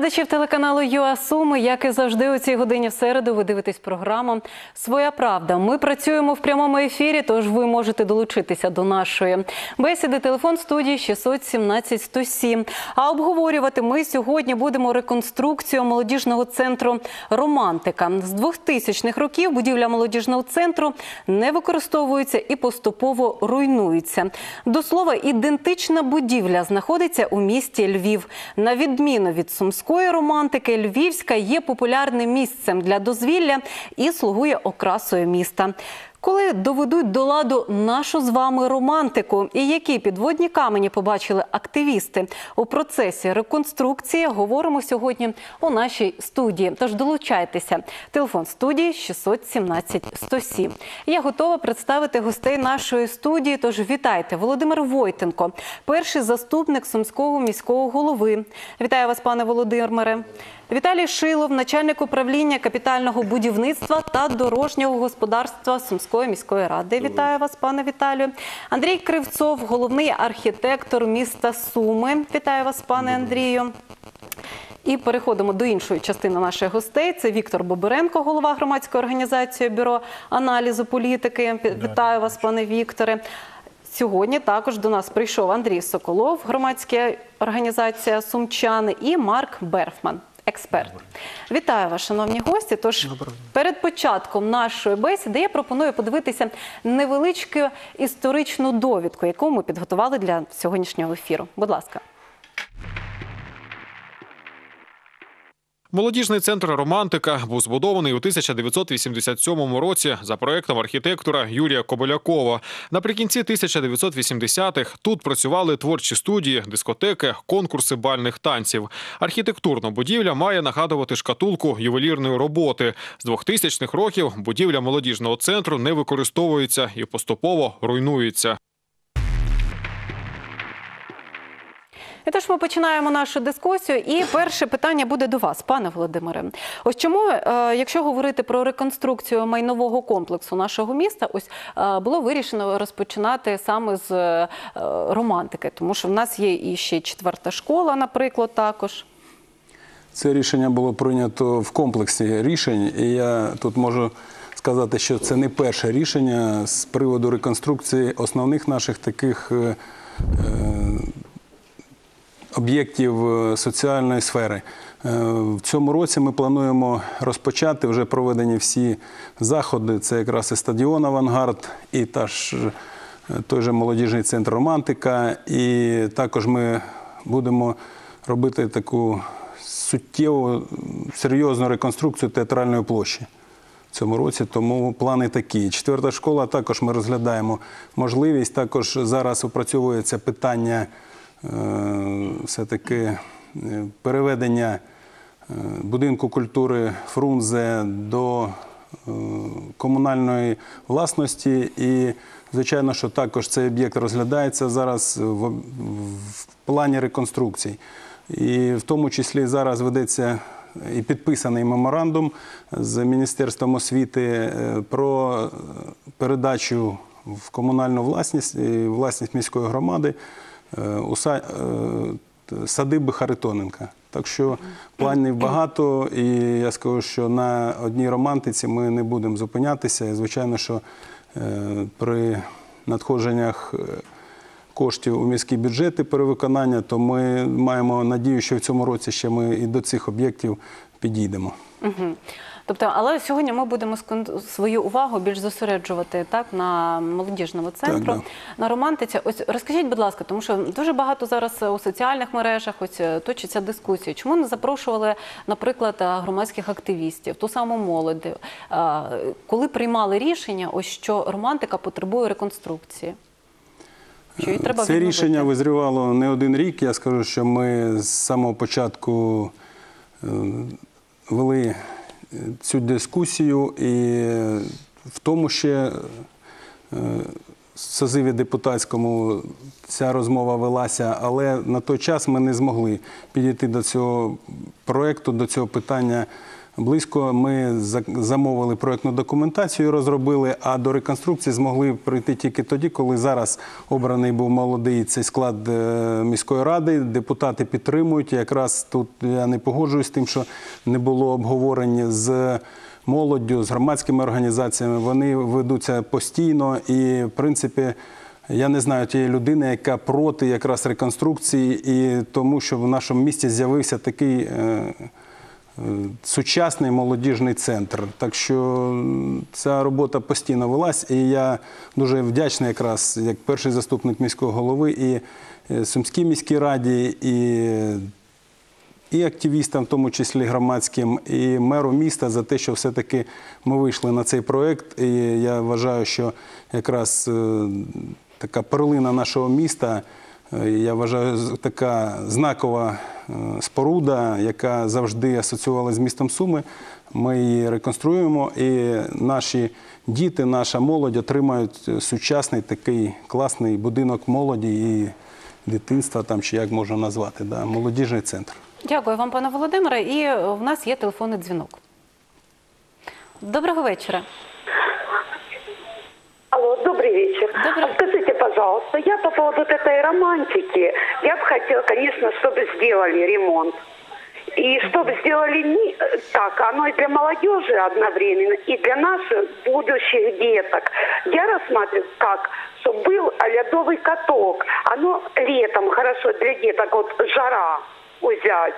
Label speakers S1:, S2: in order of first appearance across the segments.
S1: глядачів телеканалу ЮА Суми, як і завжди у цій годині в середу ви дивитесь програму «Своя правда». Ми працюємо в прямому ефірі, тож ви можете долучитися до нашої бесіди. Телефон студії 617 107. А обговорювати ми сьогодні будемо реконструкцію молодіжного центру «Романтика». З 2000-х років будівля молодіжного центру не використовується і поступово руйнується. До слова, ідентична будівля знаходиться у місті Львів. На відміну від сумської романтики, львівська є популярним місцем для дозвілля і слугує окрасою міста. Коли доведуть до ладу нашу з вами романтику і які підводні камені побачили активісти у процесі реконструкції, говоримо сьогодні у нашій студії. Тож долучайтеся. Телефон студії 617 107. Я готова представити гостей нашої студії, тож вітайте. Володимир Войтенко, перший заступник Сумського міського голови. Вітаю вас, пане Володимире. Віталій Шилов, начальник управління капітального будівництва та дорожнього господарства Сумської міської ради. Вітаю вас, пане Віталію. Андрій Кривцов, головний архітектор міста Суми. Вітаю вас, пане Андрію. І переходимо до іншої частини наших гостей. Це Віктор Бобиренко, голова громадської організації Бюро аналізу політики. Вітаю вас, пане Вікторе. Сьогодні також до нас прийшов Андрій Соколов, громадська організація «Сумчани», і Марк Берфман, експерт. Вітаю вас, шановні гості. Тож перед початком нашої бесіди я пропоную подивитися невеличку історичну довідку, яку ми підготували для сьогоднішнього ефіру. Будь ласка.
S2: Молодіжний центр «Романтика» був збудований у 1987 році за проєктом архітектора Юрія Кобилякова. Наприкінці 1980-х тут працювали творчі студії, дискотеки, конкурси бальних танців. Архітектурна будівля має нагадувати шкатулку ювелірної роботи. З 2000-х років будівля молодіжного центру не використовується і поступово руйнується.
S1: І тож ми починаємо нашу дискусію. І перше питання буде до вас, пане Володимире. Ось чому, якщо говорити про реконструкцію майнового комплексу нашого міста, ось було вирішено розпочинати саме з романтики? Тому що в нас є і ще 4-та школа, наприклад, також.
S3: Це рішення було прийнято в комплексі рішень. І я тут можу сказати, що це не перше рішення з приводу реконструкції основних наших таких об'єктів соціальної сфери. В цьому році ми плануємо розпочати, вже проведені всі заходи, це якраз і стадіон «Авангард», і той же молодіжний центр «Романтика», і також ми будемо робити таку суттєву, серйозну реконструкцію театральної площі в цьому році, тому плани такі. 4-та школа, також ми розглядаємо можливість, також зараз опрацьовується питання все-таки переведення будинку культури Фрунзе до комунальної власності. І, звичайно, що також цей об'єкт розглядається зараз в плані реконструкції. І в тому числі зараз ведеться і підписаний меморандум з Міністерством освіти про передачу в комунальну власність міської громади садиби Харитоненка. Так що планів багато, і я скажу, що на одній романтиці ми не будемо зупинятися. І, звичайно, що при надходженнях коштів у міські бюджети перевиконання, то ми маємо надію, що в цьому році ще ми і до цих об'єктів підійдемо.
S1: Тобто, але сьогодні ми будемо свою увагу більш зосереджувати на молодіжному центру, на романтиці. Ось розкажіть, будь ласка, тому що дуже багато зараз у соціальних мережах точиться дискусії. Чому не запрошували, наприклад, громадських активістів, ту саму молодь, коли приймали рішення, ось що романтика потребує реконструкції?
S3: Це рішення визрівало не один рік. Я скажу, що ми з самого початку вели цю дискусію, і в тому ще созиві депутатському ця розмова велася, але на той час ми не змогли підійти до цього проєкту, до цього питання близько. Ми замовили проєктну документацію, розробили, а до реконструкції змогли прийти тільки тоді, коли зараз обраний був молодий цей склад міської ради. Депутати підтримують. Якраз тут я не погоджуюсь з тим, що не було обговорень з молоддю, з громадськими організаціями. Вони ведуться постійно і, в принципі, я не знаю тієї людини, яка проти якраз реконструкції і тому, що в нашому місті з'явився такий сучасний молодіжний центр. Так що ця робота постійно велась, і я дуже вдячний якраз як перший заступник міського голови і Сумській міській раді, і активістам, в тому числі громадським, і меру міста за те, що все-таки ми вийшли на цей проєкт. І я вважаю, що якраз така перлина нашого міста, я вважаю, така знакова споруда, яка завжди асоціювалася з містом Суми. Ми її реконструюємо, і наші діти, наша молодь отримають сучасний такий класний будинок молоді і дитинства, там, чи як можна назвати, да, молодіжний центр.
S1: Дякую вам, пане Володимире. І в нас є телефонний дзвінок. Доброго вечора.
S4: Алло, добрый вечер.
S1: Добрый.
S4: Скажите, пожалуйста, я по поводу вот этой романтики, я бы хотела, конечно, чтобы сделали ремонт. И чтобы сделали не так, оно и для молодежи одновременно, и для наших будущих деток. Я рассматриваю как, чтобы был ледовый каток. Оно летом хорошо для деток, вот жара взять.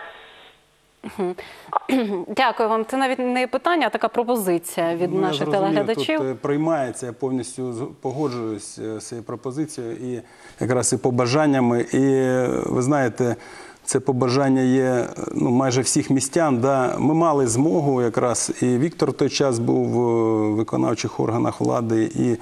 S1: Дякую вам. Це навіть не питання, а така пропозиція від наших телеглядачів.
S3: Тут приймається, я повністю погоджуюсь з цією пропозицією і якраз і побажаннями. І ви знаєте, це побажання є майже всіх містян. Да. Ми мали змогу якраз, і Віктор в той час був в виконавчих органах влади, і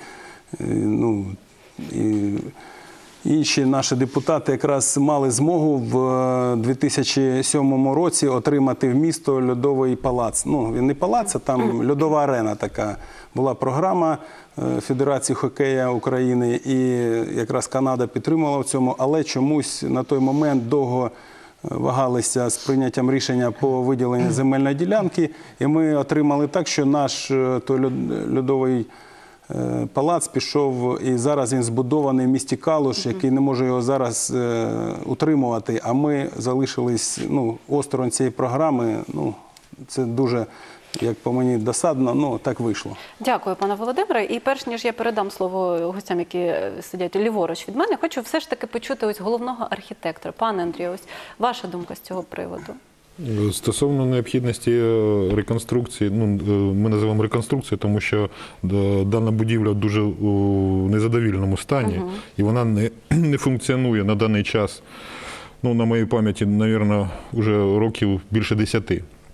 S3: інші наші депутати якраз мали змогу в 2007 році отримати в місто льодовий палац. Ну, він не палац, а там льодова арена така. Була програма Федерації хокею України, і якраз Канада підтримувала в цьому, але чомусь на той момент довго вагалися з прийняттям рішення по виділенню земельної ділянки, і ми отримали так, що наш той льодовий палац пішов, і зараз він збудований в місті Калуш, який не може його зараз утримувати, а ми залишились осторонь цієї програми. Це дуже, як по мені, досадно, так вийшло.
S1: Дякую, пане Володимире. І перш ніж я передам слово гостям, які сидять ліворуч від мене, хочу все ж таки почути ось головного архітектора. Пане Андрію, ось ваша думка з цього приводу.
S5: Стосовно необхідності реконструкції, ми називаємо реконструкцією, тому що дана будівля дуже у незадовільному стані, і вона не функціонує на даний час, на моїй пам'яті, мабуть, вже років більше 10.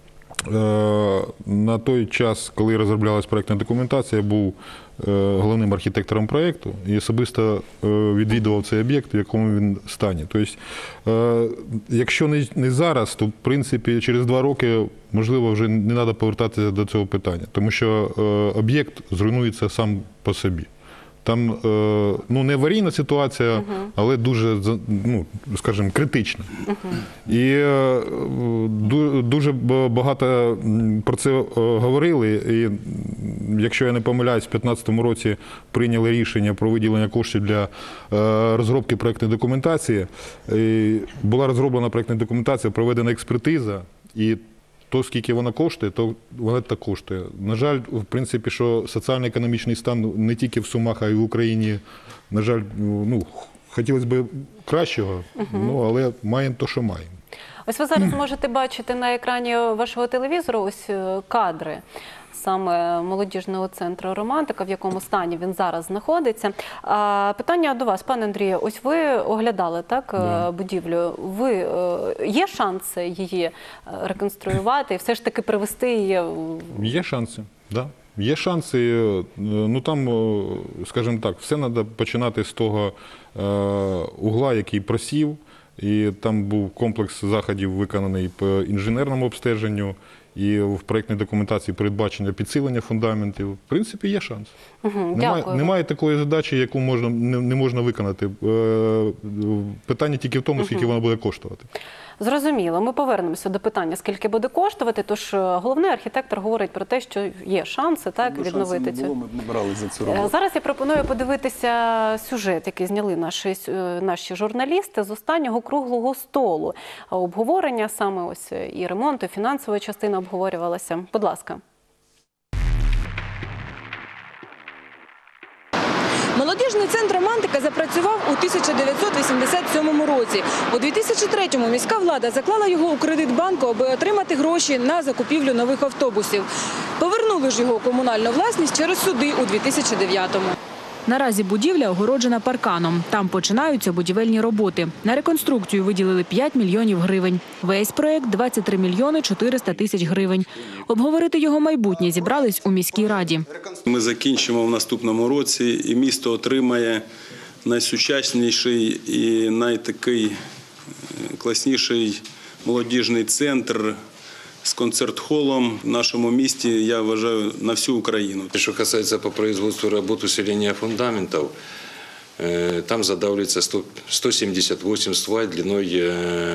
S5: На той час, коли розроблялась проєктна документація, я був головним архітектором проєкту і особисто відвідував цей об'єкт, в якому він стані. Тобто, якщо не зараз, то, в принципі, через 2 роки, можливо, вже не треба повертатися до цього питання, тому що об'єкт зруйнується сам по собі. Там не аварійна ситуація, але дуже, скажімо, критична. І дуже багато про це говорили. І якщо я не помиляюсь, в 2015 році прийняли рішення про виділення коштів для розробки проєктної документації. І була розроблена проєктна документація, проведена експертиза. І то, скільки вона коштує, то вона так коштує. На жаль, в принципі, що соціально-економічний стан не тільки в Сумах, а й в Україні, на жаль, хотілося б кращого, але маємо то, що маємо.
S1: Ось ви зараз можете бачити на екрані вашого телевізору ось кадри саме молодіжного центру «Романтика», в якому стані він зараз знаходиться. Питання до вас, пане Андрію. Ось ви оглядали будівлю. Є шанси її реконструювати і все ж таки привести її?
S5: Є шанси, так. Є шанси. Там, скажімо так, все треба починати з того угла, який просів. І там був комплекс заходів виконаний по інженерному обстеженню. І в проєктній документації передбачення підсилення фундаментів. В принципі, є шанс. Немає такої задачі, яку не можна виконати. Питання тільки в тому, скільки вона буде коштувати.
S1: Зрозуміло. Ми повернемося до питання, скільки буде коштувати. Тож головний архітектор говорить про те, що є шанси відновити цю.
S3: Ми б не брали за цю роботу.
S1: Зараз я пропоную подивитися сюжет, який зняли наші журналісти з останнього круглого столу. Обговорення саме ось і ремонту, і фінансова частина обговорювалася. Будь ласка.
S6: Молодіжний центр «Романтика» запрацював у 1987 році. У 2003-му міська влада заклала його у кредит банку, аби отримати гроші на закупівлю нових автобусів. Повернули ж його у комунальну власність через суди у 2009-му. Наразі будівля огороджена парканом. Там починаються будівельні роботи. На реконструкцію виділили 5 мільйонів гривень. Весь проєкт – 23 мільйони 400 тисяч гривень. Обговорити його майбутнє зібрались у міській раді.
S3: Ми закінчимо в наступному році, і місто отримає найсучасніший і найтакий класніший молодіжний центр з концерт-холлом в нашому місті, я вважаю, на всю Україну.
S7: Что касается по производству работ усиления фундаментов, там задавливается 178 свай длиной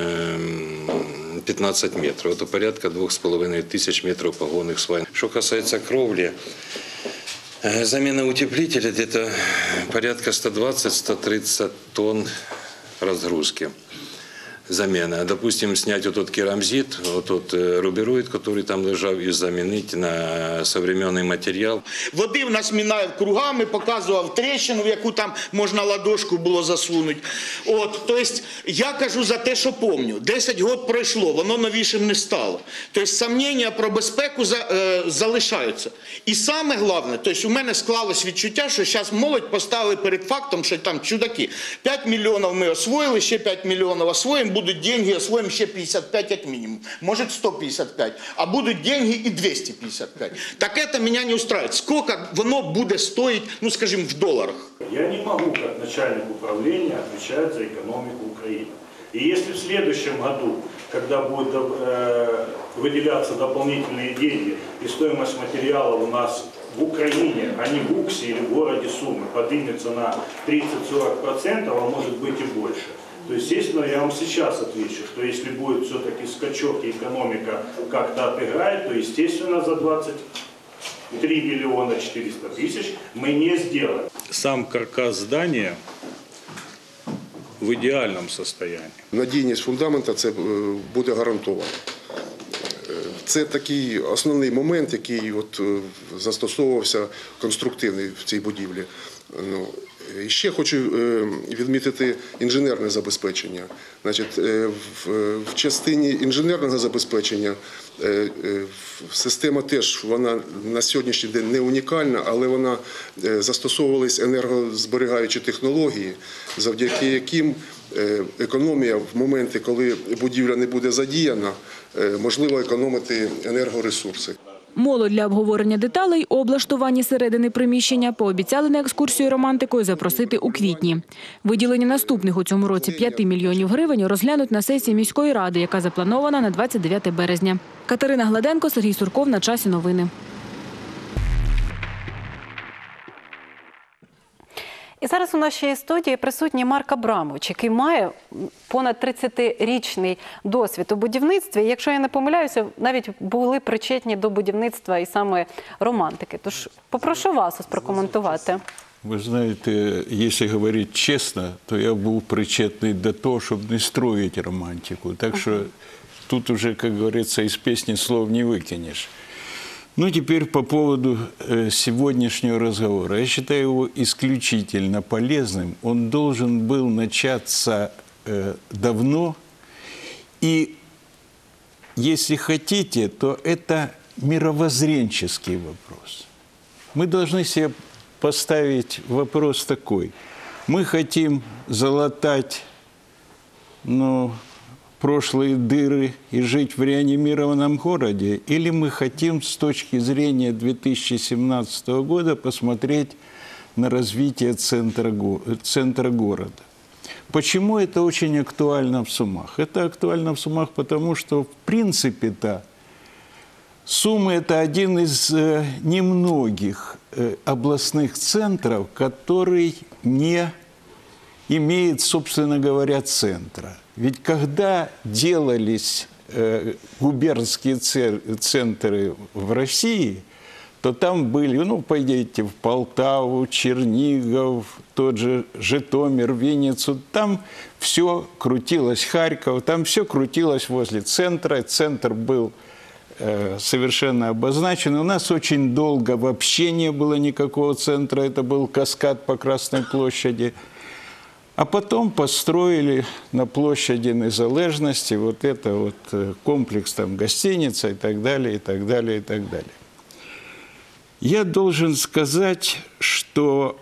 S7: 15 метров. Это порядка 2500 метров погонных свай. Что касается кровли, замена утеплителя где-то порядка 120-130 тонн разгрузки. Замена. Допустим, снять вот тот керамзит, вот тот рубероид, который там лежал, и заменить на современный материал.
S8: Води в нас мінає кругами, показував тріщину, в яку там можна ладошку було засунути. Тобто, я кажу за те, що пам'ятаю. 10 років пройшло, воно новішим не стало. Тобто, сумніння про безпеку залишаються. І саме головне, тобто, у мене склалось відчуття, що зараз молодь поставили перед фактом, що там чудаки. 5 мільйонів ми освоїли, ще 5 мільйонів освоїмо, будуть деньги, освоїмо ще 55 як мінімум. Може 155, а будуть деньги і 255. Так це мене не устраивает. Сколько воно буде стоїть, ну скажімо, в доларах?
S9: Я не могу, как начальник управления, отвечать за экономику Украины. И если в следующем году, когда будут выделяться дополнительные деньги, и стоимость материала у нас в Украине, а не в УКСе или в городе Сумы, поднимется на 30-40%, а может быть и больше, то, естественно, я вам сейчас отвечу, что если будет все-таки скачок и экономика как-то отыграет, то, естественно, за 23 миллиона 400 тысяч мы не сделаем.
S10: Сам каркас здания в ідеальному стані.
S11: Надійність фундамента це буде гарантовано. Це такий основний момент, який застосовувався конструктивний в цій будівлі. І ще хочу відмітити інженерне забезпечення. Значить, в частині інженерного забезпечення система теж вона на сьогоднішній день не унікальна, але вона застосовувались енергозберігаючі технології, завдяки яким економія в моменти, коли будівля не буде задіяна, можливо економити енергоресурси.
S6: Молодь для обговорення деталей у облаштуванні середини приміщення пообіцяли на екскурсію романтикою запросити у квітні. Виділення наступних у цьому році 5 мільйонів гривень розглянуть на сесії міської ради, яка запланована на 29 березня. Катерина Гладенко, Сергій Сурков. На часі новини.
S1: І зараз у нашій студії присутній Марк Абрамович, який має понад 30-річний досвід у будівництві. Якщо я не помиляюся, навіть були причетні до будівництва і саме романтики. Тож попрошу вас прокоментувати.
S12: Ви знаєте, якщо говорити чесно, то я був причетний до того, щоб не строїти романтику. Так що тут уже, як говориться, із пісні слов не викинеш. Ну, теперь по поводу сегодняшнего разговора. Я считаю его исключительно полезным. Он должен был начаться давно. И, если хотите, то это мировоззренческий вопрос. Мы должны себе поставить вопрос такой. Мы хотим залатать, прошлые дыры и жить в реанимированном городе, или мы хотим с точки зрения 2017 года посмотреть на развитие центра города. Почему это очень актуально в Сумах? Это актуально в Сумах потому, что в принципе-то Сумы – это один из немногих областных центров, который не имеет, собственно говоря, центра. Ведь когда делались губернские центры в России, то там были, ну, пойдите в Полтаву, Чернигов, тот же Житомир, Винницу, там все крутилось, Харьков, там все крутилось возле центра. Центр был совершенно обозначен. У нас очень долго вообще не было никакого центра, это был каскад по Красной площади. А потом построили на площади Незалежности вот это вот комплекс там гостиница и так далее, и так далее, и так далее. Я должен сказать, что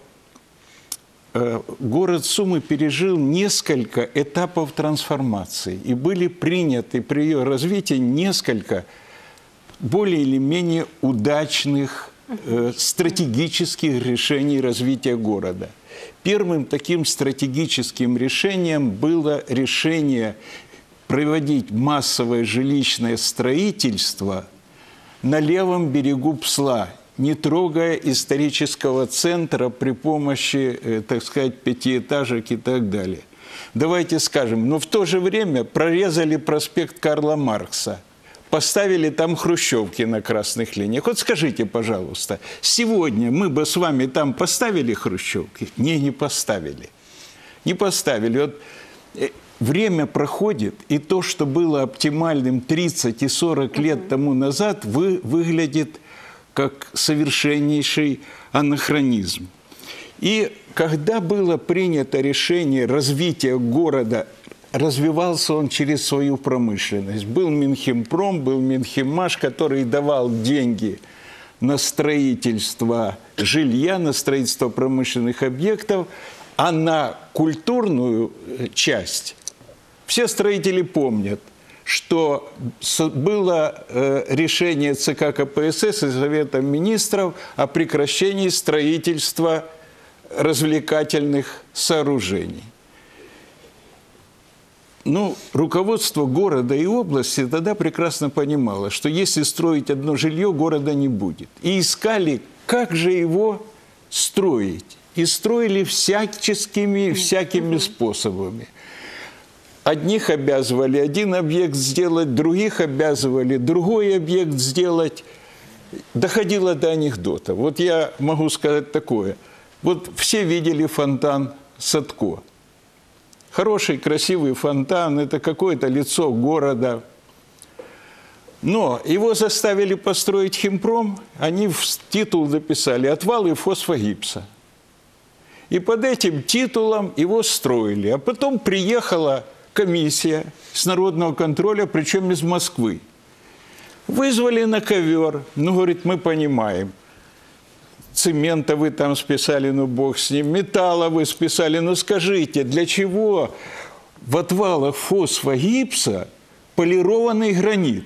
S12: город Сумы пережил несколько этапов трансформации, и были приняты при ее развитии несколько более или менее удачных стратегических решений развития города. Первым таким стратегическим решением было решение проводить массовое жилищное строительство на левом берегу Псла, не трогая исторического центра при помощи, так сказать, пятиэтажек и так далее. Давайте скажем, но в то же время прорезали проспект Карла Маркса, поставили там хрущевки на красных линиях. Вот скажите, пожалуйста, сегодня мы бы с вами там поставили хрущевки? Не поставили. Не поставили. Вот время проходит, и то, что было оптимальным 30 и 40 лет тому назад, выглядит как совершеннейший анахронизм. И когда было принято решение развития города, развивался он через свою промышленность. Был Минхимпром, был Минхиммаш, который давал деньги на строительство жилья, на строительство промышленных объектов, а на культурную часть все строители помнят, что было решение ЦК КПСС и Совета министров о прекращении строительства развлекательных сооружений. Ну, руководство города и области тогда прекрасно понимало, что если строить одно жилье, города не будет. И искали, как же его строить. И строили всякими способами. Одних обязывали один объект сделать, других обязывали другой объект сделать. Доходило до анекдота. Вот я могу сказать такое. Вот все видели фонтан Садко. Хороший, красивый фонтан, это какое-то лицо города. Но его заставили построить Химпром, они в титул дописали «Отвалы фосфогипса». И под этим титулом его строили. А потом приехала комиссия с народного контроля, причем из Москвы. Вызвали на ковер. Ну, говорит, мы понимаем. Цемента вы там списали, ну бог с ним. Металла вы списали. Ну скажите, для чего в отвалах фосфогипса полированный гранит?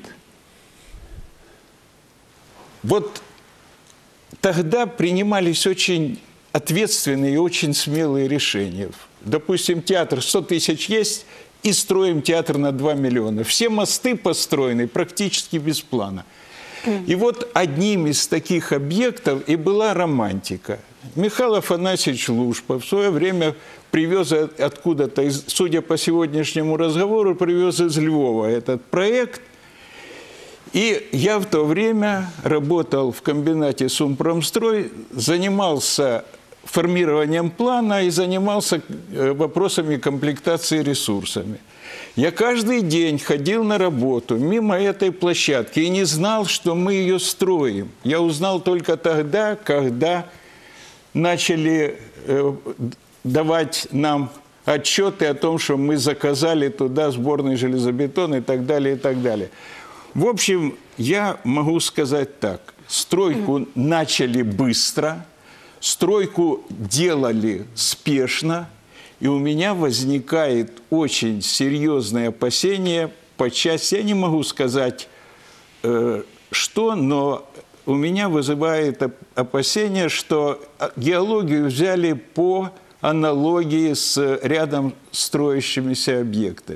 S12: Вот тогда принимались очень ответственные и очень смелые решения. Допустим, театр 100 тысяч есть, и строим театр на 2 миллиона. Все мосты построены практически без плана. И вот одним из таких объектов и была романтика. Михаил Афанасьевич Лужпа в свое время привез откуда-то, судя по сегодняшнему разговору, привез из Львова этот проект. И я в то время работал в комбинате Сумпромстрой, занимался формированием плана и занимался вопросами комплектации ресурсами. Я каждый день ходил на работу мимо этой площадки и не знал, что мы ее строим. Я узнал только тогда, когда начали давать нам отчеты о том, что мы заказали туда сборный железобетон и так далее, и так далее. В общем, я могу сказать так. Стройку начали быстро, стройку делали спешно, и у меня возникает очень серьезное опасение по части, я не могу сказать, что, но у меня вызывает опасение, что геологию взяли по аналогии с рядом строящимися объектами.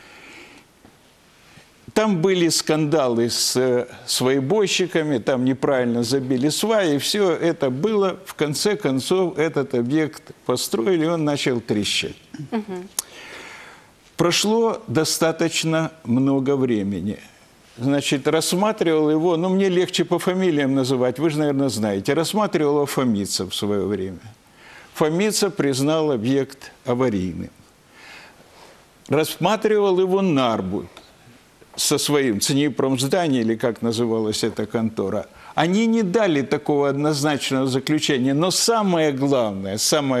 S12: Там были скандалы с свайбойщиками, там неправильно забили сваи, и все это было. В конце концов, этот объект построили, и он начал трещать. Прошло достаточно много времени. Значит, рассматривал его, ну, мне легче по фамилиям называть, вы же, наверное, знаете. Рассматривал его Фомица в свое время. Фомица признал объект аварийным. Рассматривал его Нарбут со своим Ценипромзданием, или как называлась эта контора. Они не дали такого однозначного заключения. Но самое главное,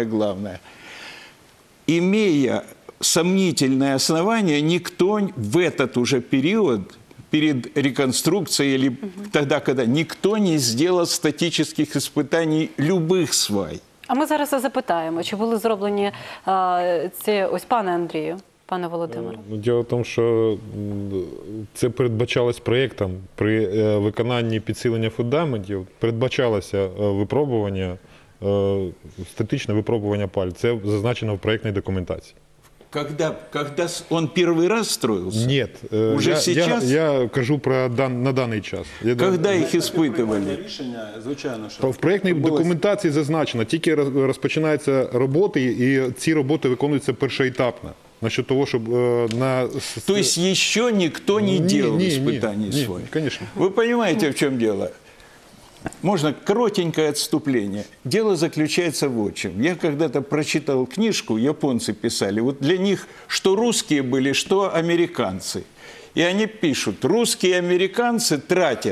S12: имея сомнительное основание, никто в этот уже период, перед реконструкцией или тогда, когда никто не сделал статических испытаний любых свай.
S1: А ми зараз запитаємо, чи були зроблені ці, ось пане Андрію, пане Володимире?
S13: Діло в тому, що це передбачалось проєктом. При виконанні підсилення фундаментів передбачалося випробування, статичне випробування паль. Це зазначено в проєктній документації.
S12: Когда он первый раз строился?
S13: Нет.
S12: Уже сейчас?
S13: Я кажу про на даний час.
S12: Когда их испытывали?
S3: Рішення, звичайно, що
S13: В проєктній документації зазначено, тільки розпочинаються роботи, і ці роботи виконуються першоетапно. Насчет того, щоб на...
S12: То есть еще никто не делал испытаний своих?
S13: Конечно.
S12: Вы понимаете, в чем дело? Можно коротенькое отступление. Дело заключается в чем. Я когда-то прочитал книжку, японцы писали, вот для них что русские были, что американцы. И они пишут, русские и американцы тратят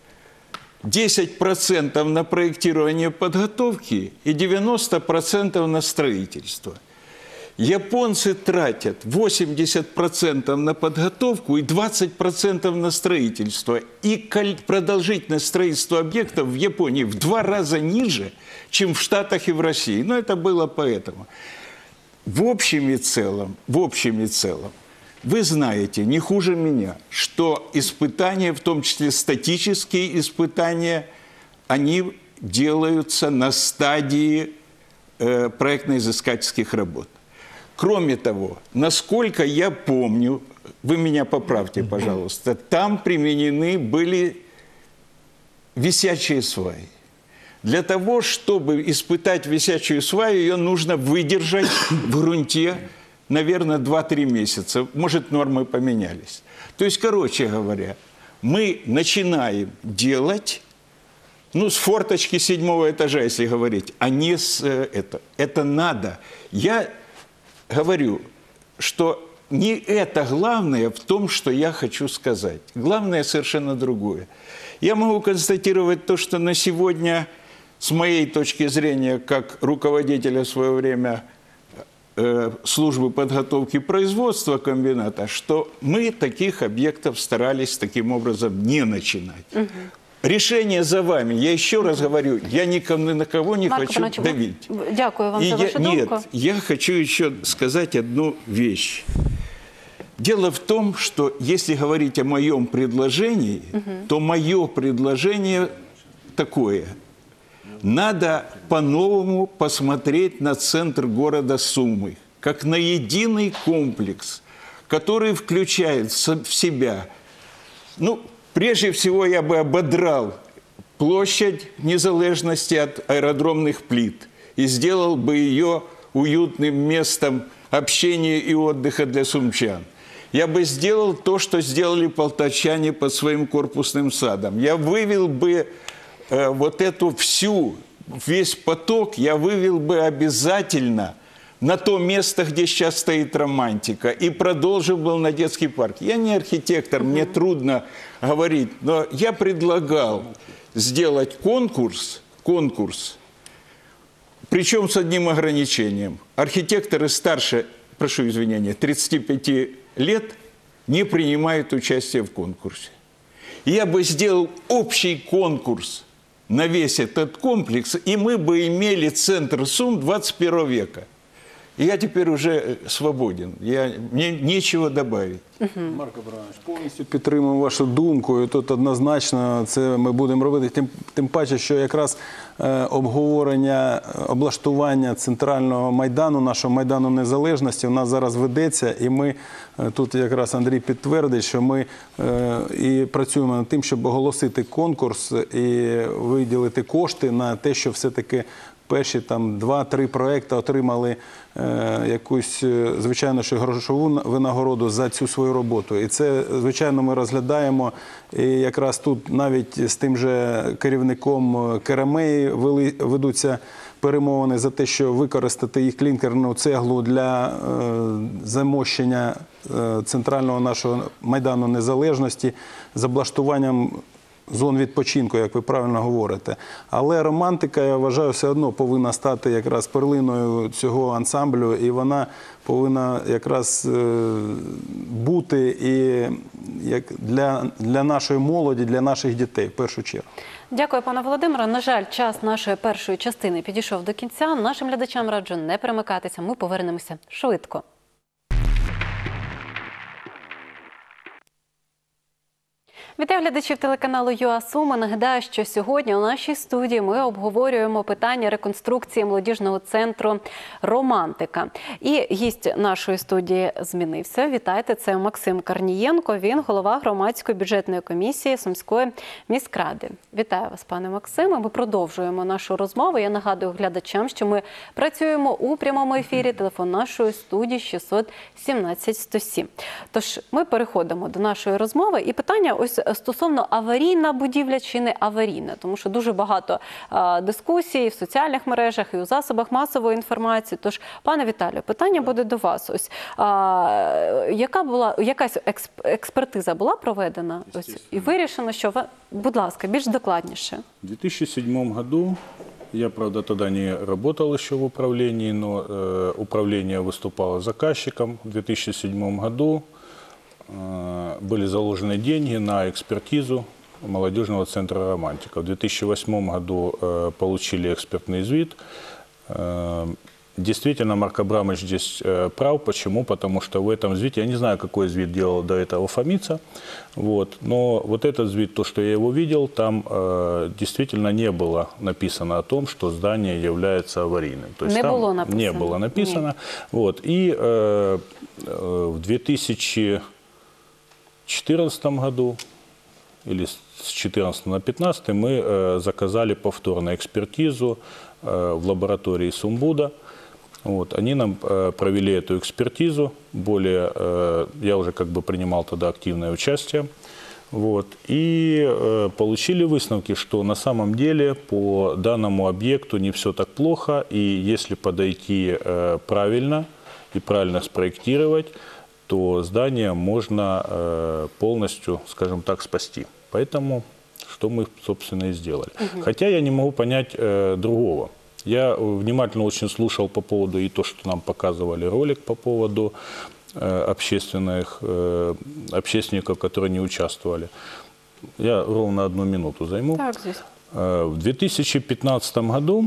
S12: 10% на проектирование подготовки и 90% на строительство. Японцы тратят 80% на подготовку и 20% на строительство. И продолжительность строительства объектов в Японии в 2 раза ниже, чем в Штатах и в России. Но это было поэтому. В общем и целом, вы знаете, не хуже меня, что испытания, в том числе статические испытания, они делаются на стадии проектно-изыскательских работ. Кроме того, насколько я помню, вы меня поправьте, пожалуйста, там применены были висячие сваи. Для того, чтобы испытать висячую сваю, ее нужно выдержать в грунте, наверное, 2-3 месяца. Может, нормы поменялись. То есть, короче говоря, мы начинаем делать, ну, с форточки 7-го этажа, если говорить, а не с этого. Это надо. Я говорю, что не это главное в том, что я хочу сказать. Главное совершенно другое. Я могу констатировать то, что на сегодня, с моей точки зрения, как руководителя в свое время службы подготовки производства комбината, что мы таких объектов старались таким образом не начинать. Решение за вами. Я еще раз говорю, я никому на кого не хочу давить.
S1: Дякую вам за вашу думку.
S12: Нет, я хочу еще сказать одну вещь. Дело в том, что если говорить о моем предложении, то мое предложение такое. Надо по-новому посмотреть на центр города Сумы, как на единый комплекс, который включает в себя, ну, прежде всего я бы ободрал площадь Незалежности от аэродромных плит и сделал бы ее уютным местом общения и отдыха для сумчан. Я бы сделал то, что сделали полтавчане под своим корпусным садом. Я вывел бы вот эту весь поток, я вывел бы обязательно на то место, где сейчас стоит романтика, и продолжил был на детский парк. Я не архитектор, мне трудно говорить, но я предлагал сделать конкурс, причем с одним ограничением. Архитекторы старше, прошу извинения, 35 лет не принимают участие в конкурсе. Я бы сделал общий конкурс на весь этот комплекс, и мы бы имели центр Сум 21 века. И я теперь уже свободен. Мне нечего добавить.
S3: Марко Абрамович, повністю підтримую вашу думку. І тут однозначно це ми будемо робити. Тим паче, що якраз обговорення, облаштування центрального майдану, нашого Майдану Незалежності у нас зараз ведеться. І ми, тут якраз Андрій підтвердить, що ми і працюємо над тим, щоб оголосити конкурс і виділити кошти на те, щоб все-таки перші там 2-3 проекти отримали якусь, звичайно, що грошову винагороду за цю свою роботу. І це, звичайно, ми розглядаємо. І якраз тут навіть з тим же керівником Керамеї ведуться перемовини за те, що використати їх клінкерну цеглу для замощення центрального нашого Майдану Незалежності з облаштуванням зон відпочинку, як ви правильно говорите. Але романтика, я вважаю, все одно повинна стати якраз перлиною цього ансамблю, і вона повинна якраз бути і для нашої молоді, для наших дітей в першу чергу.
S1: Дякую, пане Володимире. На жаль, час нашої першої частини підійшов до кінця. Нашим глядачам раджу не перемикатися. Ми повернемося швидко. Вітаю глядачів телеканалу ЮА Суми. Нагадаю, що сьогодні у нашій студії ми обговорюємо питання реконструкції молодіжного центру «Романтика». І гість нашої студії змінився. Вітайте, це Максим Корнієнко. Він голова громадської бюджетної комісії Сумської міськради. Вітаю вас, пане Максиме. Ми продовжуємо нашу розмову. Я нагадую глядачам, що ми працюємо у прямому ефірі. Телефон нашої студії 617 107. Тож ми переходимо до нашої розмови. І питання ось стосовно аварійна будівля чи не аварійна, тому що дуже багато дискусій в соціальних мережах і у засобах масової інформації. Тож, пане Віталію, питання буде до вас. Ось якась експертиза була проведена? Ось і вирішено, що будь ласка, більш докладніше.
S10: В 2007 году я, правда, тогда не работал еще в управлении, но управление выступало заказчиком. В 2007 году были заложены деньги на экспертизу молодежного центра «Романтика». В 2008 году получили экспертный звіт. Действительно, Марк Абрамович здесь прав. Почему? Потому что в этом звите, я не знаю, какой звит делал до этого Фомица, но вот этот звит, то, что я его видел, там действительно не было написано о том, что здание является аварийным. То есть
S1: не
S10: там
S1: было написано.
S10: Не было написано. И в 2014 году или с 2014 на 2015 мы заказали повторную экспертизу в лаборатории Сумбуда. Они нам провели эту экспертизу, я уже как бы принимал тогда активное участие, и получили высновки, что на самом деле по данному объекту не все так плохо, и если подойти правильно и правильно спроектировать, то здание можно полностью, скажем так, спасти. Поэтому, что мы, собственно, и сделали. Хотя я не могу понять другого. Я внимательно очень слушал по поводу и то, что нам показывали ролик по поводу общественников, которые не участвовали. Я ровно 1 минуту займу.
S1: Так, здесь.
S10: В 2015 году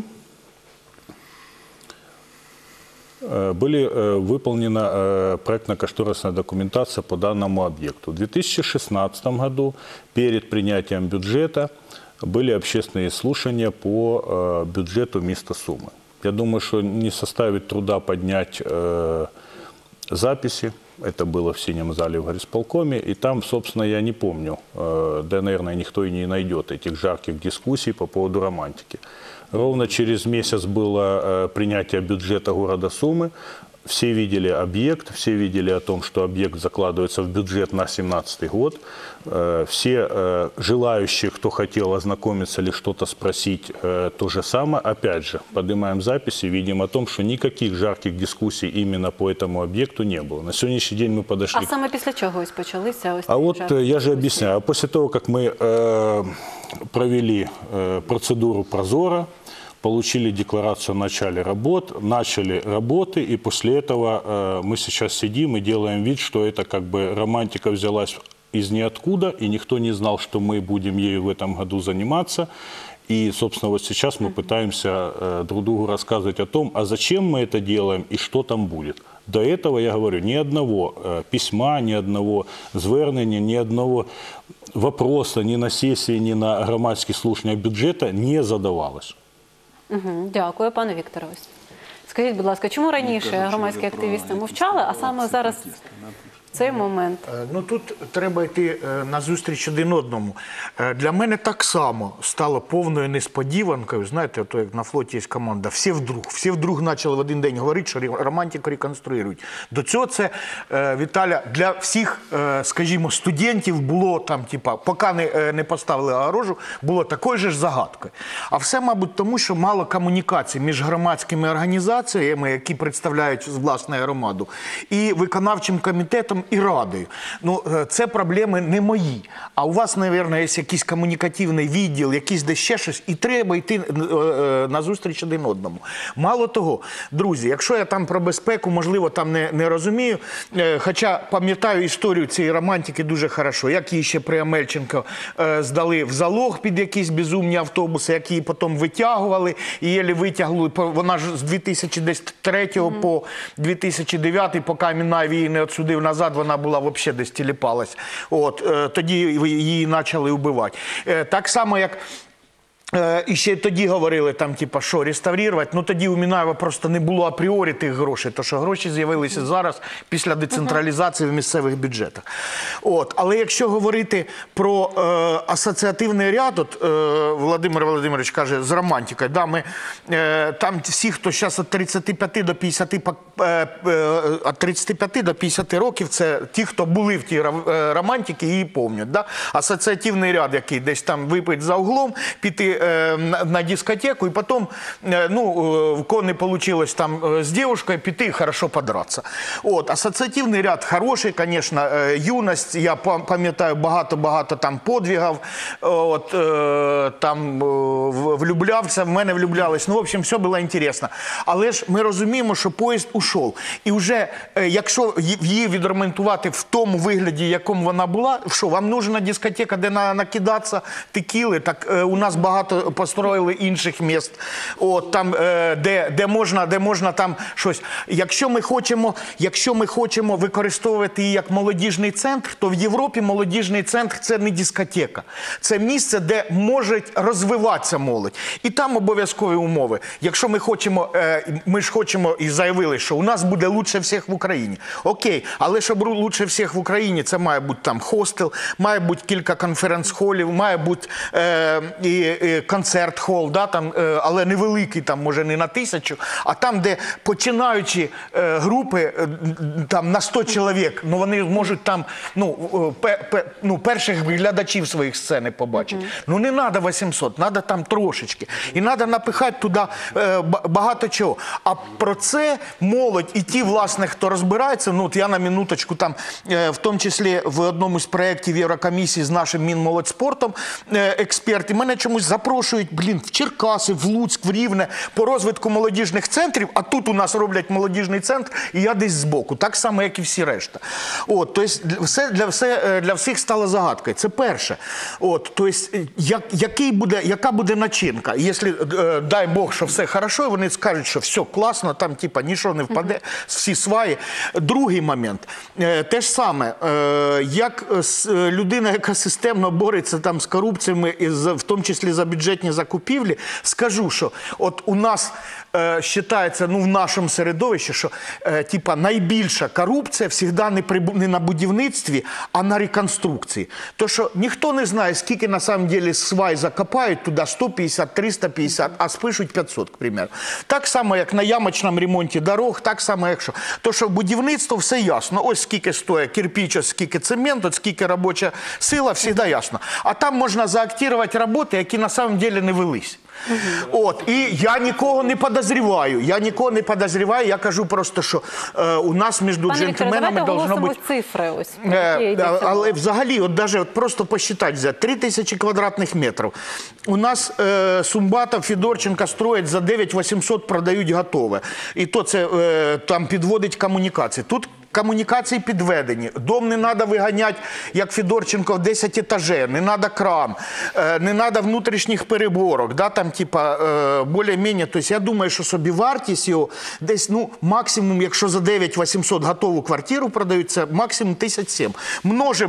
S10: была выполнена проектно-кошторисная документация по данному объекту. В 2016 году перед принятием бюджета были общественные слушания по бюджету места Сумы. Я думаю, что не составит труда поднять записи. Это было в синем зале в горисполкоме. И там, собственно, я не помню, да, наверное, никто и не найдет этих жарких дискуссий по поводу романтики. Ровно через месяц было принятие бюджета города Сумы. Все видели объект, все видели о том, что объект закладывается в бюджет на 2017 год. Все желающие, кто хотел ознакомиться или что-то спросить, то же самое. Опять же, поднимаем записи, видим о том, что никаких жарких дискуссий именно по этому объекту не было. На сегодняшний день мы подошли...
S1: А саме після чого ось почалися?
S10: Я же объясняю. После того, как мы провели процедуру прозора, получили декларацию о начале работ, начали работы, и после этого мы сейчас сидим и делаем вид, что это как бы романтика взялась из ниоткуда, и никто не знал, что мы будем ею в этом году заниматься. И, собственно, вот сейчас мы пытаемся друг другу рассказывать о том, а зачем мы это делаем и что там будет. До этого, я говорю, ни одного письма, ни одного звернення, ни одного вопроса ни на сессии, ни на громадських слушаннях бюджета не задавалось.
S1: Дякую, пане Вікторе. Скажіть, будь ласка, чому раніше громадські активісти мовчали, а саме зараз цей момент?
S8: Ну тут треба йти назустріч один одному. Для мене так само стало повною несподіванкою, знаєте, ото як на флоті є команда, всі вдруг почали в один день говорити, що романтику реконструюють. До цього це, Віталя, для всіх, скажімо, студентів було там, типа, поки не поставили огорожу, було такою ж загадкою. А все, мабуть, тому, що мало комунікацій між громадськими організаціями, які представляють власне громаду, і виконавчим комітетом, і радою. Ну, це проблеми не мої. А у вас, мабуть, є якийсь комунікативний відділ, якийсь де ще щось, і треба йти назустріч один одному. Мало того, друзі, якщо я там про безпеку, можливо, там не розумію, хоча пам'ятаю історію цієї романтики дуже хорошо, як її ще при Амельченко здали в залог під якісь безумні автобуси, як її потім витягували, і єлі витягли, вона ж з 2003 по 2009, поки Мінаєв її не відсудив назад, вона була взагалі десь тіліпалась. От, тоді її почали вбивати. Так само, як і ще тоді говорили, там, типа, що реставрувати, ну тоді у Мінаєва просто не було апріорі тих грошей, то що гроші з'явилися зараз після децентралізації в місцевих бюджетах. От. Але якщо говорити про асоціативний ряд, от Володимир Володимирович каже, з романтикою, да, ми, там всі, хто зараз від 35 до 50 років, це ті, хто були в тій романтиці, її пам'ятають. Да? Асоціативний ряд, який десь там випить за углом, піти на дискотеку, и потом, ну, в кого не получилось там с девушкой, піти и хорошо подраться. От, асоціативний ряд хороший, конечно, юность, я пам'ятаю багато там подвигів, от, там влюблявся, в мене влюблялись, ну, в общем, все було інтересно. Але ж ми розуміємо, що поїзд ушов. І вже, якщо її відремонтувати в тому вигляді, якому вона була, що, вам нужна дискотека, де накидатися текіли, так у нас багато построїли інших міст, от, там, де можна там щось. Якщо ми хочемо використовувати її як молодіжний центр, то в Європі молодіжний центр – це не дискотека. Це місце, де може розвиватися молодь. І там обов'язкові умови. Якщо ми ж хочемо і заявили, що у нас буде лучше всіх в Україні. Окей, але щоб лучше всіх в Україні, це має бути там хостел, має бути кілька конференц-холів, має бути концерт-хол, да, там, але невеликий, там, може не на 1000, а там, де починаючі групи там, на 100 чоловік, ну вони можуть там перших глядачів своїх сцени побачити. Ну не треба 800, треба там трошечки. І треба напихати туди багато чого. А про це молодь і ті, власне, хто розбирається, ну от я на минуточку там, в тому числі в одному з проєктів Єврокомісії з нашим Мінмолодьспортом експерти, мене чомусь запрошують, в Черкаси, в Луцьк, в Рівне по розвитку молодіжних центрів, а тут у нас роблять молодіжний центр, і я десь збоку, так само, як і всі решта. От, тобто, для всіх стало загадкою. Це перше. От, тобто, яка буде начинка? Якщо, дай Бог, що все хорошо, вони скажуть, що все класно, там, типа, нічого не впаде, всі сваї. Другий момент. Те ж саме, як людина, яка системно бореться там з корупціями, в тому числі за бюджетні закупівлі, скажу, що от у нас вважається, ну, в нашому середовищі, що типа найбільша корупція завжди не на будівництві, а на реконструкції. То, що ніхто не знає, скільки на самом деле свай закопають туди, 150, 350, а спишуть 500, к примеру. Так само, як на ямочному ремонті дорог, так само, як що. То, що будівництво, все ясно. Ось скільки стоїть кирпич, ось скільки цемент, ось скільки робоча сила, завжди ясно. А там можна заактувати роботи, які на самом деле не велись. От, і я нікого не подозріваю, я кажу просто, що у нас між джентльменами должно бути...
S1: цифри ось.
S8: Але взагалі, от даже просто посчитати взяти, 3000 квадратних метрів. У нас Сумбатов, Федорченко строять за 9800, продають готове. І то це там підводить комунікації. Тут комунікації підведені. Дом не треба виганяти, як Федорченко, в 10 етажів, не треба крам, не треба внутрішніх переборок, да, там, типа, більш-менш, тобто я думаю, що собівартість його десь, ну, максимум, якщо за 9800 готову квартиру продають, це максимум 1700. Множимо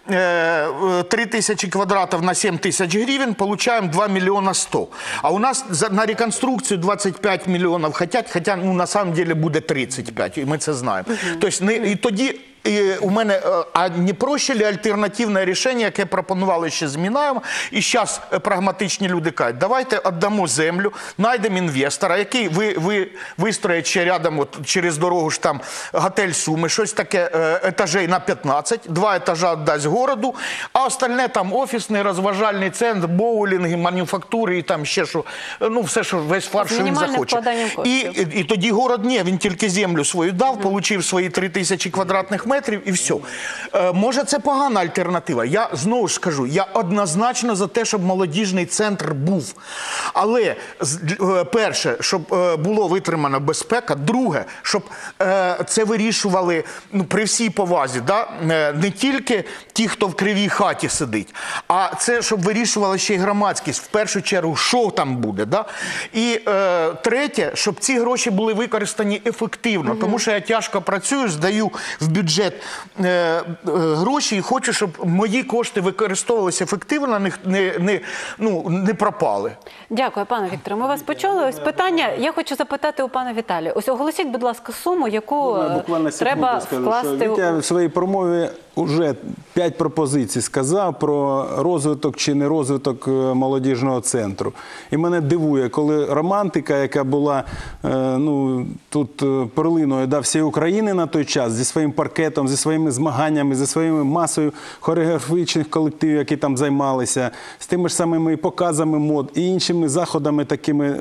S8: 3000 квадратів на 7000 гривень, получаємо 2 мільйона 100. А у нас на реконструкцію 25 мільйонів хочуть, хоча, ну, на самом деле буде 35, і ми це знаємо. Тобто, і тоді І у мене, а не проще ли альтернативне рішення, яке пропонували ще з Мінаєм, і зараз прагматичні люди кажуть, давайте віддамо землю, знайдемо інвестора, який вистроїть ще рядом, от, через дорогу ж там готель Суми, щось таке етажей на 15, 2 етажа дасть городу, а остальне там офісний, розважальний центр, боулінги, мануфактури і там ще що, ну все, що весь фарш, що він захоче. І тоді город, ні, він тільки землю свою дав, получив свої 3000 квадратних метрів і все. Може це погана альтернатива. Я знову ж скажу, я однозначно за те, щоб молодіжний центр був. Але перше, щоб було витримана безпека, друге, щоб це вирішували, ну, при всій повазі, да? Не тільки ті, хто в кривій хаті сидить, а це, щоб вирішувала ще й громадськість, в першу чергу, що там буде. Да? І третє, щоб ці гроші були використані ефективно, тому що я тяжко працюю, здаю в бюджет гроші і хочу, щоб мої кошти використовувалися ефективно, не пропали.
S1: Дякую, пане Вікторе. Ми вас почули. Ось питання, я хочу запитати у пана Віталія. Ось оголосіть, будь ласка, суму, яку треба вкласти.
S3: Вітя в своїй промові вже 5 пропозицій сказав про розвиток чи не розвиток молодіжного центру. І мене дивує, коли романтика, яка була тут перлиною всієї України на той час, зі своїм паркетом, зі своїми змаганнями, зі своєю масою хореографічних колективів, які там займалися, з тими ж самими показами мод і іншими заходами такими,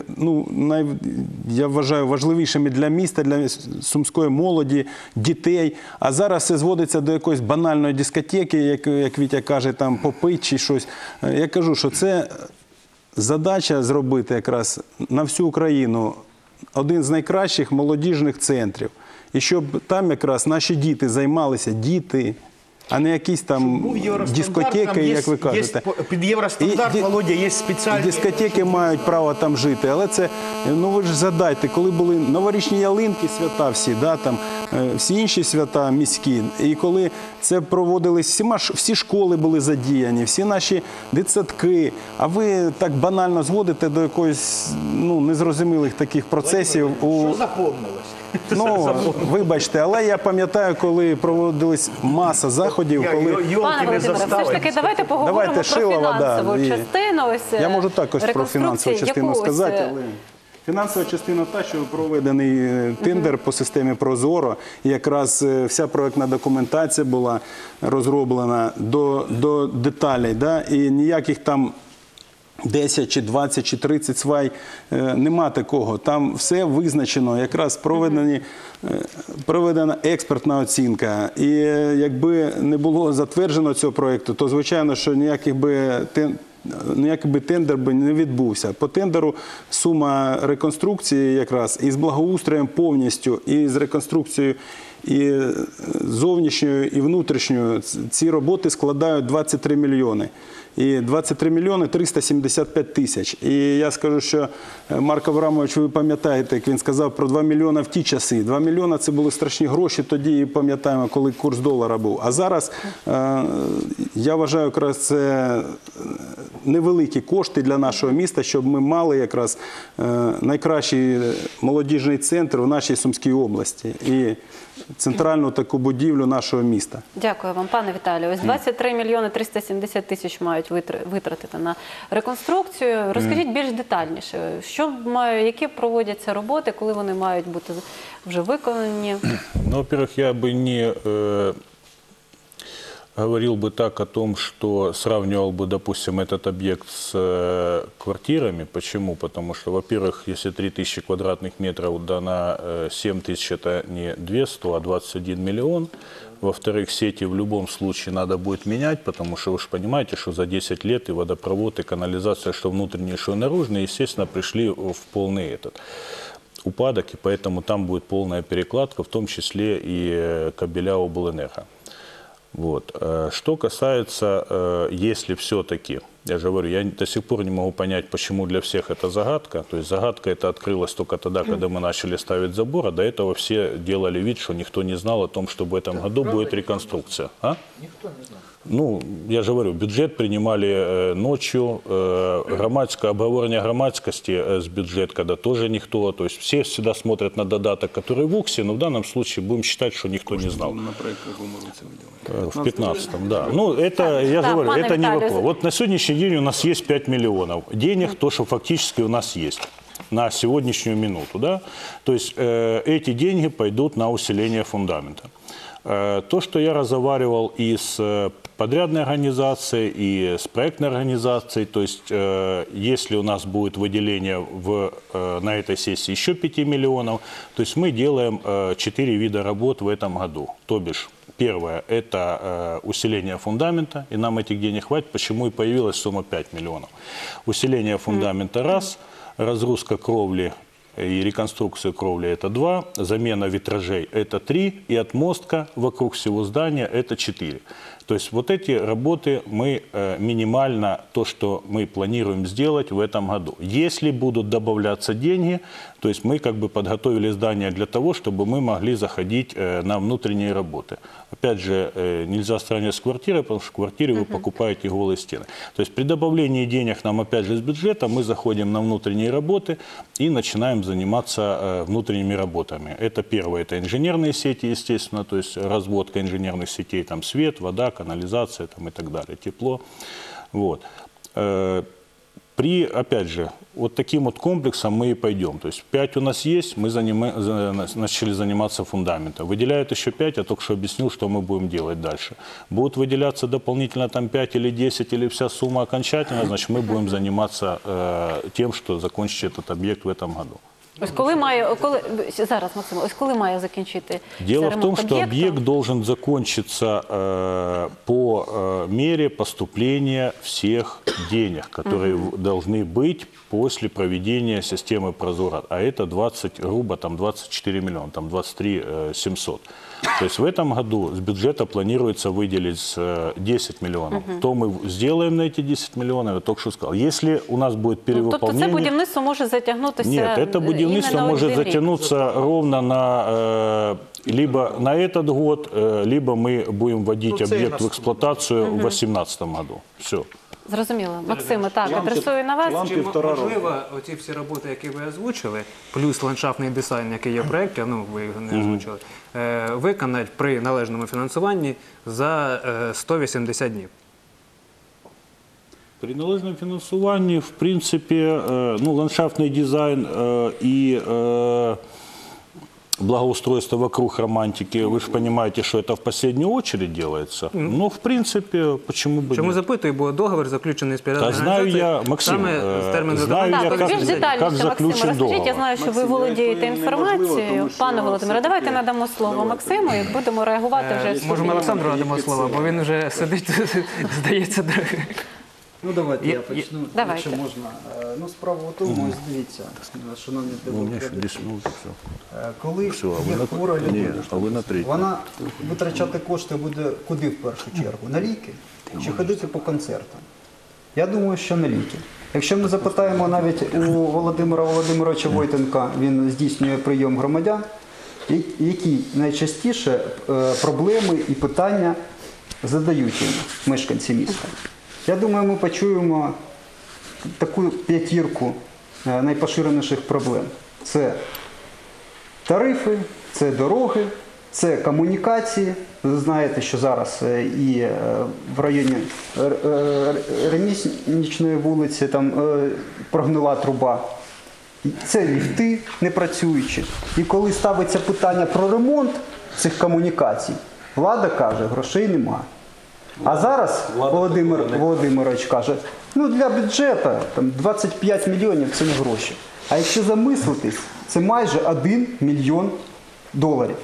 S3: я вважаю, важливішими для міста, для сумської молоді, дітей. А зараз все зводиться до якоїсь банальної дискотеки, як Вітя каже, там попить чи щось. Я кажу, що це задача зробити якраз на всю Україну один з найкращих молодіжних центрів. І щоб там якраз наші діти займалися, діти, а не якісь там дискотеки, як ви кажете.
S8: Під Євростандарт, Володя, є спеціальні...
S3: Дискотеки мають право там жити, але це, ви ж згадайте, коли були новорічні ялинки, свята всі, всі інші свята міські, і коли це проводились, всі школи були задіяні, всі наші дитсадки, а ви так банально зводите до якоїсь незрозумілих таких процесів.
S8: Що запомнилось?
S3: Вибачте, але я пам'ятаю, коли проводилась маса заходів, коли...
S1: Пане Володимире, все ж таки, давайте поговоримо про фінансову частину.
S3: Я можу також про фінансову частину сказати, але... Фінансова частина та, що проведений тендер по системі ProZorro, і якраз вся проєктна документація була розроблена до деталей, і ніяких там 10 чи 20 чи 30 свай нема такого. Там все визначено, якраз проведена експертна оцінка. І якби не було затверджено цього проєкту, то звичайно, що ніякий би тендер би не відбувся. По тендеру сума реконструкції якраз і з благоустроєм повністю, і з реконструкцією і зовнішньою, і внутрішньою. Ці роботи складають 23 мільйони. І 23 мільйони 375 тисяч. І я скажу, що, Марко Аврамович, ви пам'ятаєте, як він сказав про 2 мільйони в ті часи. 2 мільйони – це були страшні гроші тоді, пам'ятаємо, коли курс долара був. А зараз, я вважаю, якраз це невеликі кошти для нашого міста, щоб ми мали якраз найкращий молодіжний центр в нашій Сумській області і центральну таку будівлю нашого міста.
S1: Дякую вам, пане Віталію. Ось 23 мільйони 370 тисяч мають витратити на реконструкцію. Розкажіть більш детальніше, які проводяться роботи, коли вони мають бути вже виконані?
S10: Во-первых, я бы не говорил бы так о том, что сравнивал бы, допустим, этот объект с квартирами. Почему? Потому что, во-первых, если 3000 квадратных метров, да на 7000 это не 200, а 21 миллион. Во-вторых, сети в любом случае надо будет менять, потому что вы же понимаете, что за 10 лет и водопровод, и канализация, что внутренние, что наружные, естественно, пришли в полный упадок, и поэтому там будет полная перекладка, в том числе и кабеля облэнерго. Что касается, если все-таки, я же говорю, я до сих пор не могу понять, почему для всех это загадка. То есть загадка это открылась только тогда, когда мы начали ставить забор, а до этого все делали вид, что никто не знал о том, что в этом году будет реконструкция. Никто не знал. Ну, я же говорю, бюджет принимали ночью, громадское обговорение громадскости с бюджет, когда тоже никто, то есть все всегда смотрят на додаток, который в УКСе, но в данном случае будем считать, что никто не знал.
S3: На проект в какому році виділили?
S10: В 15-м, да. Ну, это, я же говорю, это не вопрос. Вот на сегодняшний день у нас есть 5 миллионов денег, то, что фактически у нас есть на сегодняшнюю минуту, да. То есть эти деньги пойдут на усиление фундамента. То, что я разговаривал и с подрядной организацией, и с проектной организацией, то есть если у нас будет выделение на этой сессии еще 5 миллионов, то есть мы делаем 4 вида работ в этом году. То бишь, первое – это усиление фундамента, и нам этих денег хватит, почему и появилась сумма 5 миллионов. Усиление фундамента – раз, разгрузка кровли и реконструкция кровли – это 2, замена витражей – это 3, и отмостка вокруг всего здания – это 4. То есть вот эти работы мы минимально, то, что мы планируем сделать в этом году. Если будут добавляться деньги, то есть мы как бы подготовили здание для того, чтобы мы могли заходить на внутренние работы. Опять же, нельзя сравнивать с квартирой, потому что в квартире вы покупаете голые стены. То есть при добавлении денег нам опять же с бюджета мы заходим на внутренние работы и начинаем заниматься внутренними работами. Это первое, это инженерные сети, естественно, то есть разводка инженерных сетей, там свет, вода, канализация там, и так далее, тепло. Вот. Опять же, вот таким вот комплексом мы и пойдем. То есть 5 у нас есть, мы начали заниматься фундаментом. Выделяют еще 5, я только что объяснил, что мы будем делать дальше. Будут выделяться дополнительно там 5 или 10, или вся сумма окончательно, значит мы будем заниматься тем, что закончить этот объект в этом году.
S1: Ось зараз, Максим, ось коли має закінчити
S10: Дело в том,
S1: ремонт
S10: что
S1: об'єкту?
S10: объект должен закончиться по мере поступления всех денег, которые должны быть после проведения системы Прозорат. А это 24 миллиона, там 23 700. То есть в этом году с бюджета планируется выделить 10 миллионов. То мы сделаем на эти 10 миллионов, я только что сказал. Если у нас будет перевыполнение...
S1: Тобто це будівництво може затягнутися?
S10: Нет, это будівництво может затянуться ровно на либо на этот год, либо мы будем вводить объект в эксплуатацию в 2018 году. Все.
S1: Зрозуміло. Максиме, так, адресую на вас.
S14: Чи можливо оці всі роботи, які ви озвучили, плюс ландшафтний дизайн, який є в проєкті, ну ви його не озвучили, виконати при належному фінансуванні за 180 днів?
S10: При належном финансировании, в принципе, ландшафтный дизайн и благоустройство вокруг романтики, вы же понимаете, что это в последнюю очередь делается. Но, в принципе, почему бы
S14: Чому
S10: нет?
S14: запитую, бо договір заключений з
S10: Да
S14: підрядною
S10: знаю
S14: організацією.
S10: я, Максим,
S14: знаю
S10: я,
S1: Так,
S10: как
S1: більш детальніше, Максиме,
S10: заключен
S1: розкажіть, я
S10: договор.
S1: знаю, що ви володієте інформацією. Пане Володимире, давайте надамо слово Максиму і будемо реагувати вже.
S14: Можемо Олександру надамо слово, бо він вже сидить, здається,
S15: Ну, давайте я почну,
S1: Давайте.
S15: якщо можна. Ну, справа в тому, ось дивіться, шановні телеглядачі, коли є хвора людина, вона витрачати кошти буде куди в першу чергу? На ліки? Чи ходити по концертам? Я думаю, що на ліки. Якщо ми запитаємо навіть у Володимира Володимировича Войтенка, він здійснює прийом громадян, які найчастіше проблеми і питання задають йому мешканці міста. Я думаю, ми почуємо таку п'ятірку найпоширеніших проблем. Це тарифи, це дороги, це комунікації. Ви знаєте, що зараз і в районі Ремісничної вулиці там прогнила труба. Це ліфти не працюючі. І коли ставиться питання про ремонт цих комунікацій, влада каже, грошей нема. А зараз Володимир Володимирович каже, ну для бюджету там, 25 мільйонів – це не гроші. А якщо замислитись, це майже 1 мільйон доларів.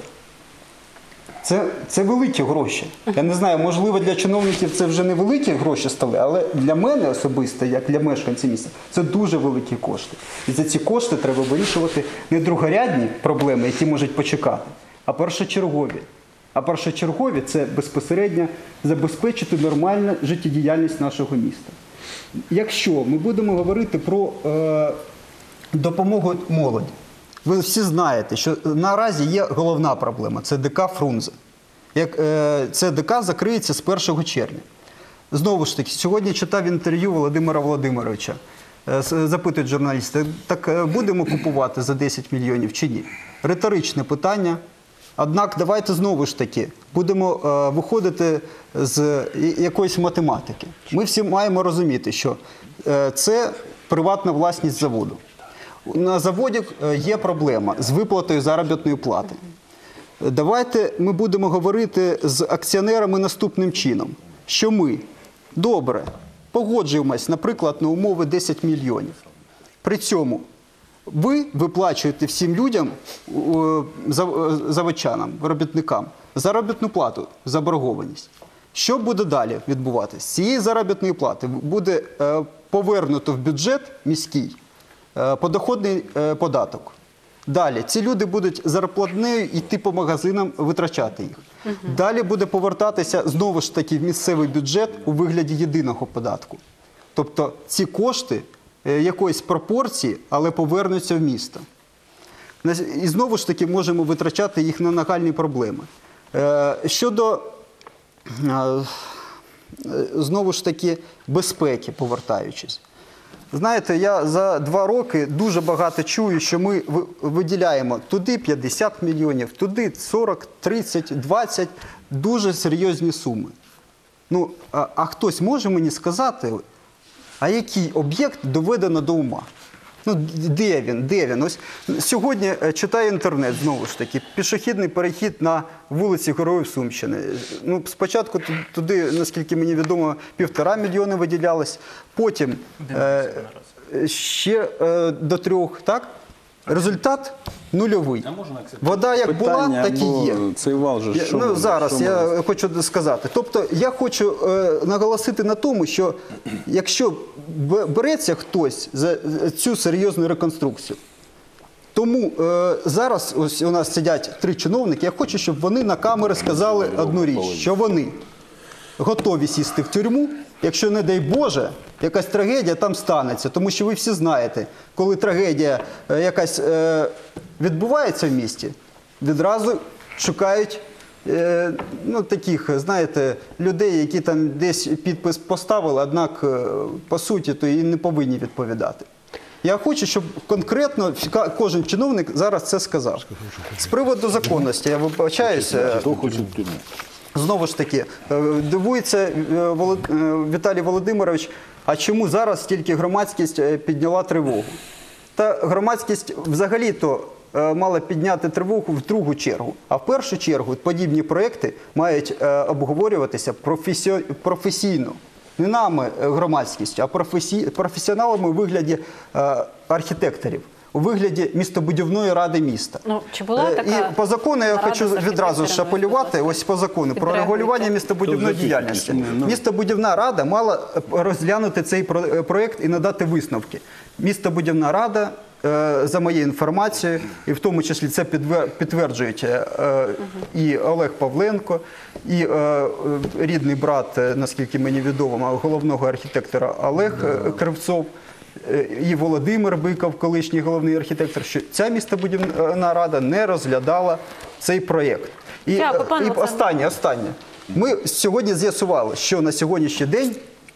S15: Це великі гроші. Я не знаю, можливо для чиновників це вже не великі гроші стали, але для мене особисто, як для мешканців міста, це дуже великі кошти. І за ці кошти треба вирішувати не другорядні проблеми, які можуть почекати, а першочергові. А першочергові – це безпосередньо забезпечити нормальну життєдіяльність нашого міста. Якщо ми будемо говорити про допомогу молоді, ви всі знаєте, що наразі є головна проблема – це ДК Фрунзе. як ЦДК закриється з 1 червня. Знову ж таки, сьогодні читав інтерв'ю Володимира Володимировича. Запитують журналісти, так будемо купувати за 10 мільйонів чи ні? Риторичне питання. Однак давайте знову ж таки будемо виходити з якоїсь математики. Ми всі маємо розуміти, що це приватна власність заводу. На заводі є проблема з виплатою заробітної плати. Давайте ми будемо говорити з акціонерами наступним чином, що ми, добре, погоджуємось, наприклад, на умови 10 мільйонів. При цьому ви виплачуєте всім людям, заводчанам, робітникам, заробітну плату, заборгованість. Що буде далі відбуватися? З цієї заробітної плати буде повернуто в бюджет міський подоходний податок. Далі ці люди будуть зарплатнею йти по магазинам, витрачати їх. Далі буде повертатися знову ж таки в місцевий бюджет у вигляді єдиного податку. Тобто ці кошти якоїсь пропорції, але повернуться в місто. І знову ж таки можемо витрачати їх на нагальні проблеми. Щодо, знову ж таки, безпеки, повертаючись. Знаєте, я за 2 роки дуже багато чую, що ми виділяємо туди 50 мільйонів, туди 40, 30, 20, дуже серйозні суми. Ну, а хтось може мені сказати, а який об'єкт доведено до ума? Ну, де він? Де він? Ось сьогодні читаю інтернет, знову ж таки, пішохідний перехід на вулиці Героїв Сумщини. Ну, спочатку туди, наскільки мені відомо, 1,5 мільйона виділялось, потім ще до 3, так? Результат нульовий. Вода як була, так і є.
S3: Цей вал же,
S15: Ну, зараз я хочу сказати. Тобто я хочу наголосити на тому, що якщо береться хтось за цю серйозну реконструкцію, тому зараз ось у нас сидять 3 чиновники, я хочу, щоб вони на камери сказали одну річ, що вони готові сісти в тюрму, якщо, не дай Боже, якась трагедія там станеться. Тому що ви всі знаєте, коли трагедія якась відбувається в місті, відразу шукають таких, знаєте, людей, які там десь підпис поставили, однак по суті то і не повинні відповідати. Я хочу, щоб конкретно кожен чиновник зараз це сказав. З приводу законності, я вибачаюся. Знову ж таки, дивується Віталій Володимирович, а чому зараз тільки громадськість підняла тривогу? Та громадськість взагалі-то мала підняти тривогу в другу чергу. А в першу чергу подібні проекти мають обговорюватися професійно. Не нами громадськістю, а професіоналами у вигляді архітекторів, у вигляді містобудівної ради міста.
S1: Ну, чи була така
S15: і по закону я хочу відразу ж апелювати, ось по закону, про регулювання містобудівної діяльності. Містобудівна рада мала розглянути цей проєкт і надати висновки. Містобудівна рада, за моєю інформацією, і в тому числі це підтверджують і Олег Павленко, і рідний брат, наскільки мені відомо, головного архітектора Олег Кривцов, і Володимир Биков, колишній головний архітектор, що ця містобудівна рада не розглядала цей проєкт. І останнє. Ми сьогодні з'ясували, що на сьогоднішній день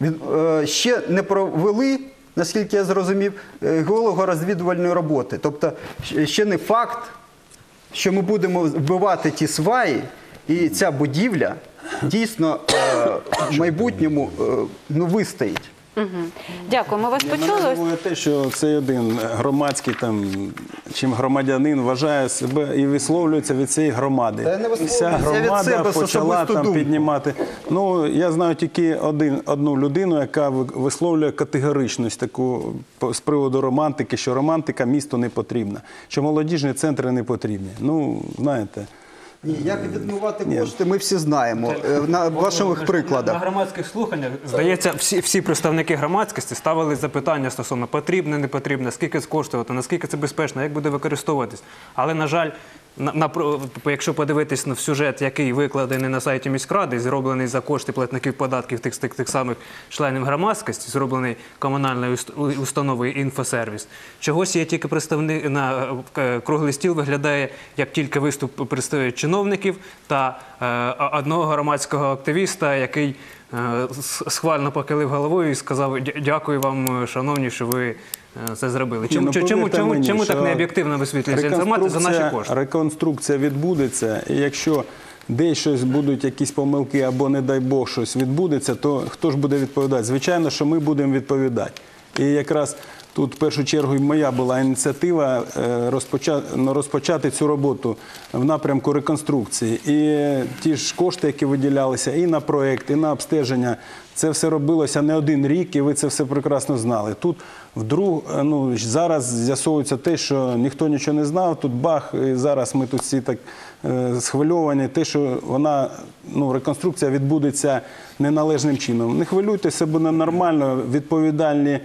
S15: ще не провели, наскільки я зрозумів, геолого-розвідувальної роботи. Тобто ще не факт, що ми будемо вбивати ті сваї, і ця будівля дійсно в майбутньому вистоїть.
S1: Дякую, ми вас почули.
S3: Мене дивує те, що цей один громадський чим громадянин вважає себе і висловлюється від цієї громади. Вся громада почала там піднімати. Ну, я знаю тільки одну людину, яка висловлює категоричність таку з приводу романтики, що романтика місту не потрібна, що молодіжні центри не потрібні. Ну, знаєте.
S15: Ні, як відмивати кошти, ми всі знаємо на ваших прикладах.
S14: На громадських слуханнях, здається, всі представники громадськості ставили запитання стосовно потрібне, не потрібне, скільки це коштувати, наскільки це безпечно, як буде використовуватись. Але, на жаль, якщо подивитись в сюжет, який викладений на сайті міськради, зроблений за кошти платників податків тих самих членів громадськості, зроблений комунальною установою «Інфосервіс», чогось є тільки представник на круглий стіл, виглядає як тільки виступ представників чиновників та одного громадського активіста, який схвально покилив головою і сказав: «Дякую вам, шановні, що ви це зробили». Чому так необ'єктивно висвітлюється інформація за наші кошти?
S3: Реконструкція відбудеться, і якщо десь щось будуть, якісь помилки або, не дай Бог, щось відбудеться, то хто ж буде відповідати? Звичайно, що ми будемо відповідати. І якраз тут в першу чергу і моя була ініціатива розпочати цю роботу в напрямку реконструкції. І ті ж кошти, які виділялися і на проєкт, і на обстеження, це все робилося не один рік, і ви це все прекрасно знали. Тут зараз з'ясовується те, що ніхто нічого не знав, тут бах, і зараз ми тут всі так схвильовані, те, що реконструкція відбудеться неналежним чином. Не хвилюйтеся, буде нормально, відповідальні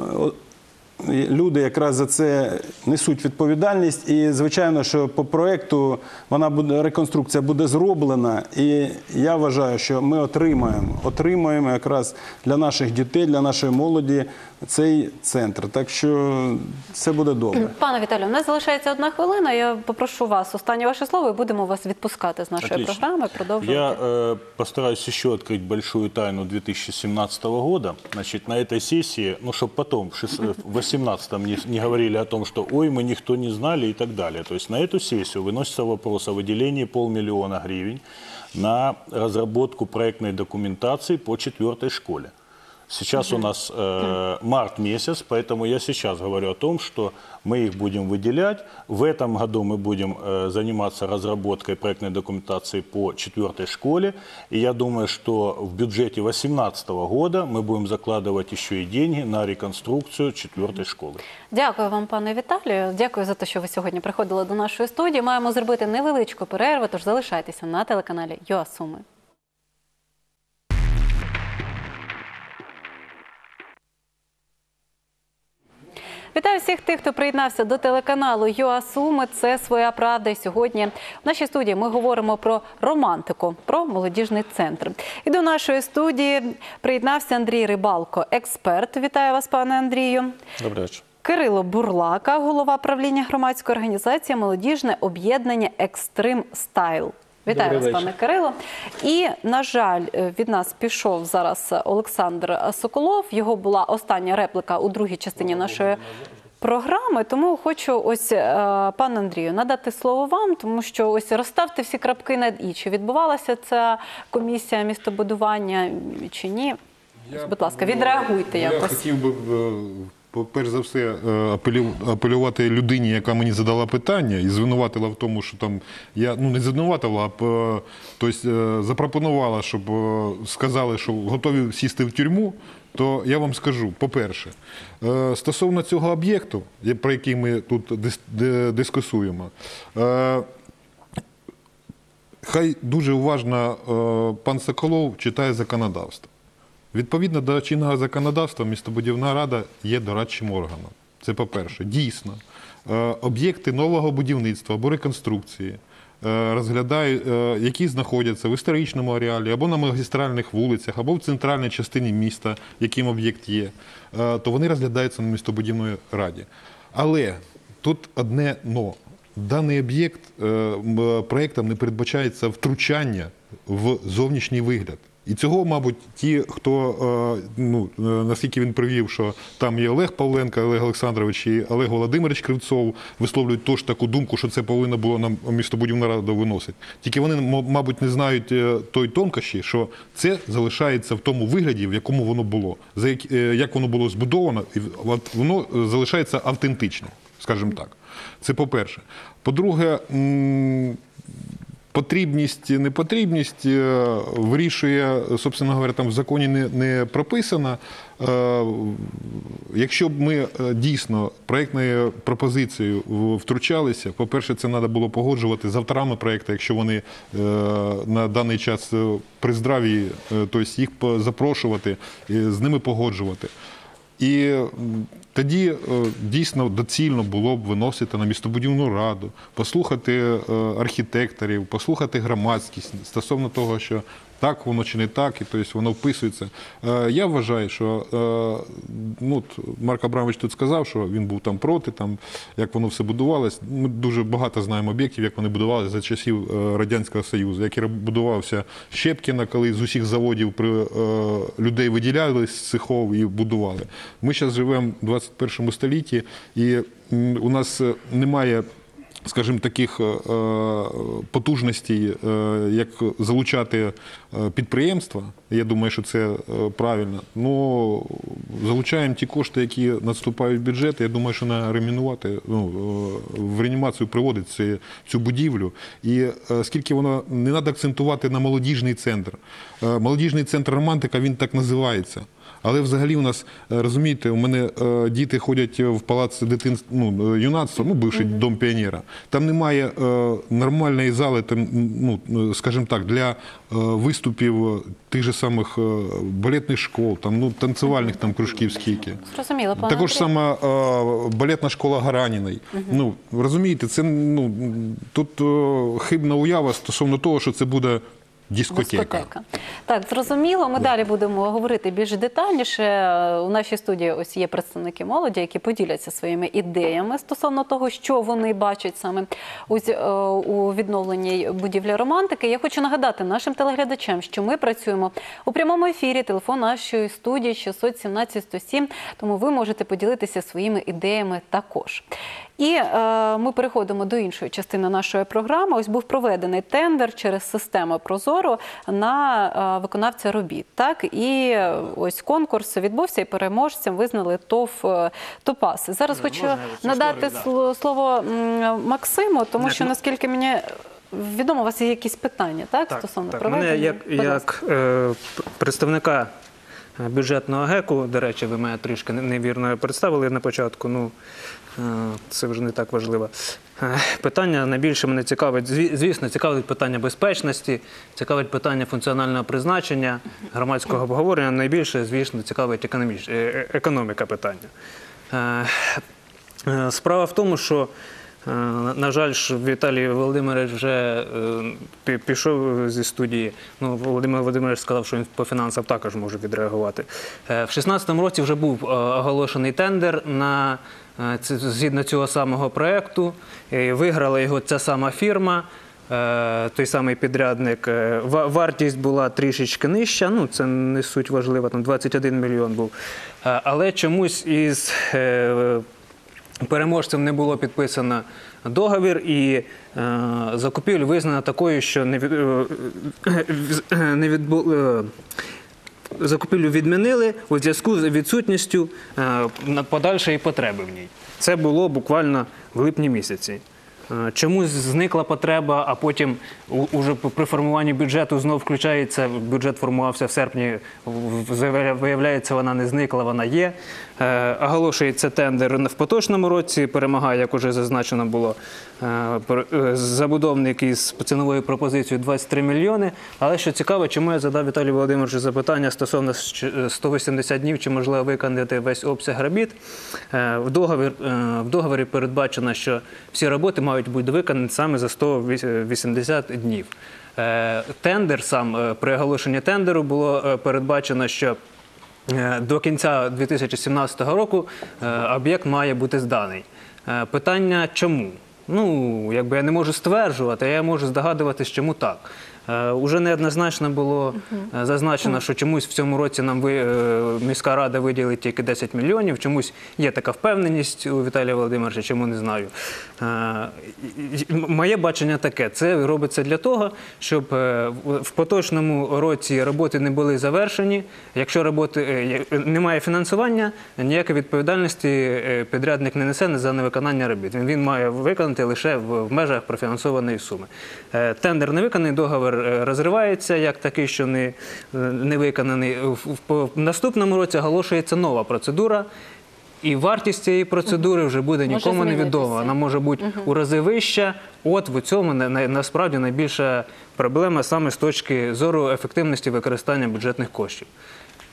S3: люди якраз за це несуть відповідальність. І, звичайно, що по проєкту реконструкція буде зроблена. І я вважаю, що ми отримаємо якраз для наших дітей, для нашої молоді цей центр. Так що все буде добре.
S1: Пане Віталію, у нас залишається 1 хвилина. Я попрошу вас останнє ваше слово і будемо вас відпускати з нашої програми. Продовжувати.
S10: Я постараюсь еще открыть большую тайну 2017 года. Значит, на этой сессии, чтобы потом в 2018 не говорили о том, что ой, мы никто не знали и так далее. То есть на эту сессию выносится вопрос о выделении 500 000 гривен на разработку проектной документации по 4-й школе. Сейчас у нас март месяц, поэтому я сейчас говорю о том, что мы их будем выделять. В этом году мы будем заниматься разработкой проектной документации по 4-й школе. И я думаю, что в бюджете 2018 года мы будем закладывать еще и деньги на реконструкцию 4-й школи.
S1: Дякую вам, пане Віталію. Дякую за те, що ви сьогодні приходили до нашої студії. Маємо зробити невеличку перерву, тож залишайтеся на телеканалі ЮА Суми. Вітаю всіх тих, хто приєднався до телеканалу ЮА Суми. Це «Своя правда». І сьогодні в нашій студії ми говоримо про романтику, про молодіжний центр. І до нашої студії приєднався Андрій Рибалко, експерт. Вітаю вас, пане Андрію.
S16: Добрий вечір.
S1: Кирило Бурлака, голова правління громадської організації «Молодіжне об'єднання Екстрим Стайл». Вітаю вас, пане Кирило. І, на жаль, від нас пішов зараз Олександр Соколов. Його була остання репліка у другій частині нашої програми. Тому хочу пане Андрію, надати слово вам, тому що розставте всі крапки над «і». Чи відбувалася ця комісія містобудування чи ні? Будь ласка, відреагуйте якось.
S13: Я хотів би, перш за все, апелювати людині, яка мені задала питання і звинуватила в тому, що там я, не звинуватила, а запропонувала, щоб сказали, що готові сісти в тюрму, то я вам скажу, по-перше, стосовно цього об'єкту, про який ми тут дискусуємо, хай дуже уважно пан Соколов читає законодавство. Відповідно до чинного законодавства, містобудівна рада є дорадчим органом. Це по-перше. Дійсно, об'єкти нового будівництва або реконструкції розглядають, які знаходяться в історичному ареалі, або на магістральних вулицях, або в центральній частині міста, яким об'єкт є, то вони розглядаються на містобудівній раді. Але тут одне «но». Даний об'єкт проєктом не передбачається втручання в зовнішній вигляд. І цього, мабуть, ті, хто, наскільки він привів, що там є Олег Павленко, Олег Олександрович і Олег Володимирович Кривцов, висловлюють теж таку думку, що це повинно було нам містобудівна рада виносити. Тільки вони, мабуть, не знають той тонкощі, що це залишається в тому вигляді, в якому воно було, як воно було збудовано, і воно залишається автентичним, скажімо так. Це по-перше. По-друге, потрібність, непотрібність вирішує, собственно говоря, там в законі не прописано. Якщо б ми дійсно проєктною пропозицією втручалися, по-перше, це треба було погоджувати з авторами проєкту, якщо вони на даний час при здраві, тобто їх запрошувати, з ними погоджувати. І тоді дійсно доцільно було б виносити на містобудівну раду, послухати архітекторів, послухати громадськість стосовно того, що так воно чи не так, і тобто воно вписується. Я вважаю, що Марк Абрамович тут сказав, що він був там проти, як воно все будувалось. Ми дуже багато знаємо об'єктів, як вони будувалися за часів Радянського Союзу, як і будувався Щепкіна, коли з усіх заводів людей виділяли з цехов і будували. Ми зараз живемо в 21 столітті, і у нас немає, скажімо, таких потужностей, як залучати підприємства. Я думаю, що це правильно. Но залучаємо ті кошти, які надступають в бюджет. Я думаю, що треба реанімувати, в реанімацію приводити цю будівлю. І скільки воно, не треба акцентувати на молодіжний центр. Молодіжний центр «Романтика», він так називається. Але взагалі у нас, розумієте, у мене діти ходять в палац юнацтва, бивший Дом піонера. Там немає нормальної зали, скажімо так, для виступів тих же самих балетних школ, танцювальних кружків скільки.
S1: Зрозуміло, пане
S13: Також
S1: Андрій.
S13: сама балетна школа Гараніної. Розумієте, це тут хибна уява стосовно того, що це буде дискотека.
S1: Так, зрозуміло. Ми далі будемо говорити більш детальніше. У нашій студії ось є представники молоді, які поділяться своїми ідеями стосовно того, що вони бачать саме у відновленій будівлі «Романтики». Я хочу нагадати нашим телеглядачам, що ми працюємо у прямому ефірі. Телефон нашої студії 617-107, тому ви можете поділитися своїми ідеями також. І ми переходимо до іншої частини нашої програми. Ось був проведений тендер через систему «Прозоро» на виконавця робіт. Так? І ось конкурс відбувся, і переможцем визнали ТОВ «Топас». Зараз хочу надати слово Максиму, тому що, наскільки мені відомо, у вас є якісь питання, так, стосовно проведення?
S14: Мене як представника бюджетного ГЕКу, до речі, ви мене трішки невірно представили на початку, це вже не так важливо. Питання найбільше мене цікавить, звісно, цікавить питання безпечності, цікавить питання функціонального призначення, громадського обговорення, найбільше, звісно, цікавить економіка питання. Справа в тому, що, на жаль, Віталій Володимирович вже пішов зі студії. Володимир Володимирович сказав, що він по фінансам також може відреагувати. В 2016 році вже був оголошений тендер згідно цього самого проєкту. Виграла його ця сама фірма, той самий підрядник. Вартість була трішечки нижча, це не суть важливо, там 21 мільйон був. Але чомусь із переможцем не було підписано договір, і закупівля визнана такою, що закупівлю відмінили у зв'язку з відсутністю подальшої потреби в ній. Це було буквально в липні місяці. Чомусь зникла потреба, а потім уже при формуванні бюджету знов включається, бюджет формувався в серпні, виявляється, вона не зникла, вона є. Оголошується тендер в поточному році, перемагає, як вже зазначено було, забудовник із ціновою пропозицією 23 мільйони. Але що цікаво, чому я задав Віталію Володимировичу запитання стосовно 180 днів, чи можливо виконати весь обсяг робіт. В договорі передбачено, що всі роботи мають бути виконані саме за 180 днів. Тендер сам, при оголошенні тендеру було передбачено, що до кінця 2017 року об'єкт має бути зданий. Питання чому? Я не можу стверджувати, а я можу здогадуватись, чому так. Уже неоднозначно було зазначено, що чомусь в цьому році нам міська рада виділить тільки 10 мільйонів, чомусь є така впевненість у Віталія Володимировича, чому не знаю. Моє бачення таке, це робиться для того, щоб в поточному році роботи не були завершені. Якщо роботи немає фінансування, ніякої відповідальності підрядник не несе за невиконання робіт. Він має виконати лише в межах профінансованої суми. Тендер не виконаний, договір розривається як такий, що не виконаний. В наступному році оголошується нова процедура, і вартість цієї процедури вже буде нікому невідома. Вона може бути у рази вища. От в цьому насправді найбільша проблема саме з точки зору ефективності використання бюджетних коштів.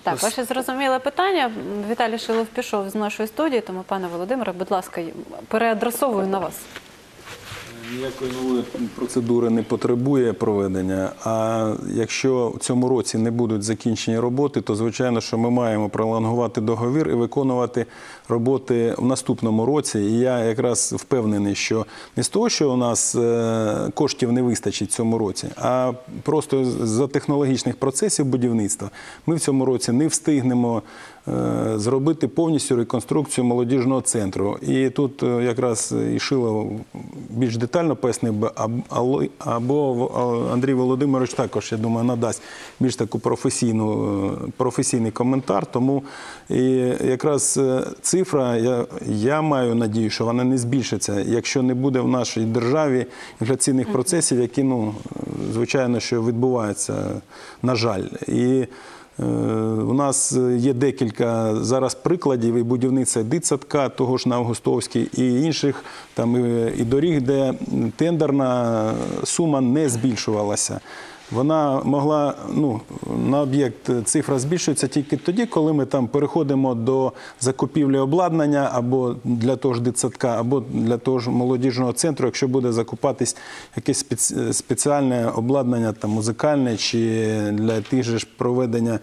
S1: Так, ваше зрозуміле питання. Віталій Шилов пішов з нашої студії, тому, пане Володимире, будь ласка, переадресовую на вас.
S3: Ніякої нової процедури не потребує проведення, а якщо в цьому році не будуть закінчені роботи, то, звичайно, що ми маємо пролонгувати договір і виконувати роботи в наступному році. І я якраз впевнений, що не з того, що у нас коштів не вистачить в цьому році, а просто за технологічних процесів будівництва ми в цьому році не встигнемо зробити повністю реконструкцію молодіжного центру. І тут якраз і Шилов більш детально пояснив би, або Андрій Володимирович також, я думаю, надасть більш таку професійний коментар. Тому і якраз цифра, я маю надію, що вона не збільшиться, якщо не буде в нашій державі інфляційних процесів, які, звичайно, що відбуваються, на жаль. І у нас є декілька зараз прикладів і будівництва дитсадка, того ж на Августовській, і інших, там і доріг, де тендерна сума не збільшувалася. Вона могла, на об'єкт цифра збільшується тільки тоді, коли ми там переходимо до закупівлі обладнання або для того ж дитсадка, або для того ж молодіжного центру, якщо буде закупатись якесь спеціальне обладнання, там, музикальне, чи для тих же ж проведення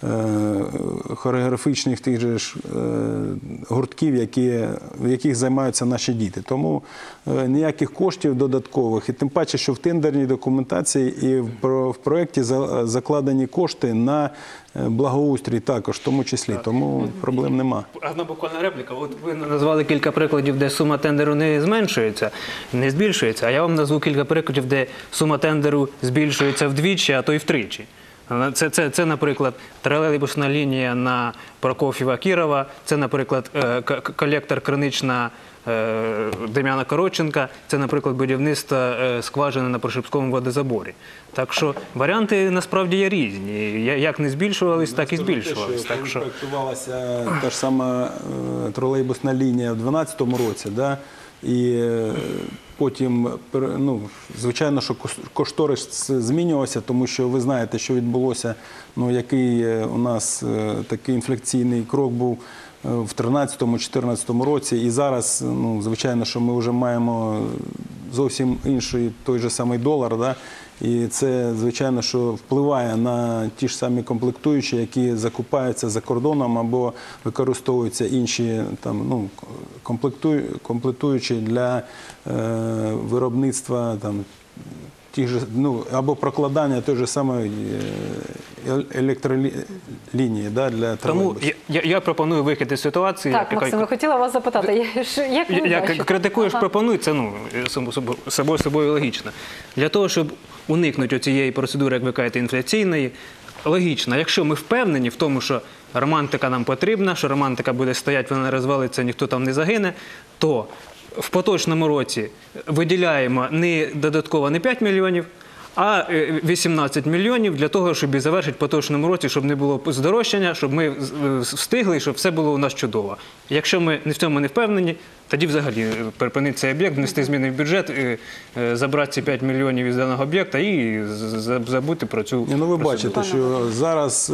S3: хореографічних тих же ж гуртків, в яких займаються наші діти. Тому ніяких коштів додаткових. І тим паче, що в тендерній документації і в проєкті закладені кошти на благоустрій також, в тому числі. Тому проблем нема.
S14: Одна буквально репліка. От ви назвали кілька прикладів, де сума тендеру не зменшується, не збільшується. А я вам назву кілька прикладів, де сума тендеру збільшується вдвічі, а то й втричі. Це, наприклад, тролейбусна лінія на Прокоф'єва-Кірова, це, наприклад, колектор Кринична Дем'яна Коротченка, це, наприклад, будівництво скважини на Прошипському водозаборі. Так що варіанти насправді є різні. Як не збільшувались, так і збільшувались.
S3: Коли проєктувалася та ж сама тролейбусна лінія в 2012 році, і потім, звичайно, що кошторис змінювався, тому що ви знаєте, що відбулося, який у нас такий інфляційний крок був в 2013-2014 році. І зараз, звичайно, що ми вже маємо зовсім інший той же самий долар, і це, звичайно, що впливає на ті ж самі комплектуючі, які закупаються за кордоном або використовуються інші комплектуючі для виробництва або прокладання тої ж самої електролінії для тролейбусів.
S14: Тому я пропоную вихід із ситуації.
S1: Так, Максим, я хотіла вас запитати, як ви бачите?
S14: Як критикуєш, пропоную, це собою логічно. Для того, щоб уникнути цієї процедури, як ви кажете, інфляційної, логічно, якщо ми впевнені в тому, що романтика нам потрібна, що романтика буде стояти, вона не розвалиться, ніхто там не загине, то в поточному році виділяємо додатково не 5 мільйонів, а 18 мільйонів для того, щоб і завершити в поточному році, щоб не було здорожчання, щоб ми встигли і щоб все було у нас чудово. Якщо ми в цьому не впевнені, тоді взагалі припинити цей об'єкт, внести зміни в бюджет, забрати ці 5 мільйонів із даного об'єкта і забути про цю процедуру.
S3: Ви бачите, що зараз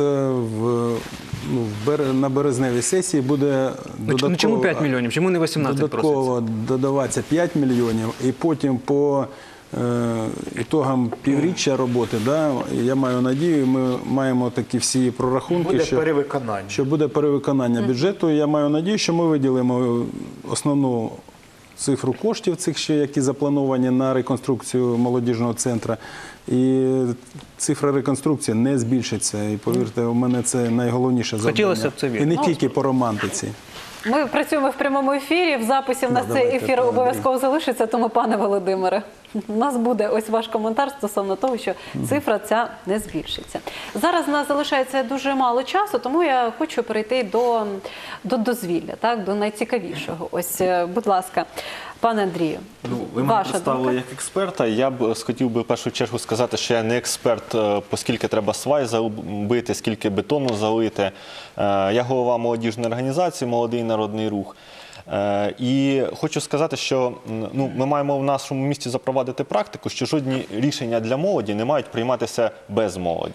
S3: на березневій сесії буде додатково...
S14: Чому 5 мільйонів? Чому не 18 проситься?
S3: Додатково додаватися 5 мільйонів, і потім по ітогам півріччя роботи, я маю надію, ми маємо такі всі прорахунки, що буде перевиконання бюджету. Я маю надію, що ми виділимо основну цифру коштів цих, які заплановані на реконструкцію молодіжного центру. І цифра реконструкції не збільшиться. І повірте, у мене це найголовніше завдання.
S14: Хотілося б це вірити.
S3: І не тільки по романтиці.
S1: Ми працюємо в прямому ефірі, в записі в нас цей ефір обов'язково залишиться, тому, пане Володимире, у нас буде ось ваш коментар стосовно того, що цифра ця не збільшиться. Зараз у нас залишається дуже мало часу, тому я хочу перейти до дозвілля, до найцікавішого. Ось, будь ласка, пане Андрію,
S16: ви мене представили як експерта. Я б хотів би в першу чергу сказати, що я не експерт, оскільки треба свай забити, скільки бетону залити. Я голова молодіжної організації «Молодий народний рух». І хочу сказати, що ми маємо в нашому місті запровадити практику, що жодні рішення для молоді не мають прийматися без молоді.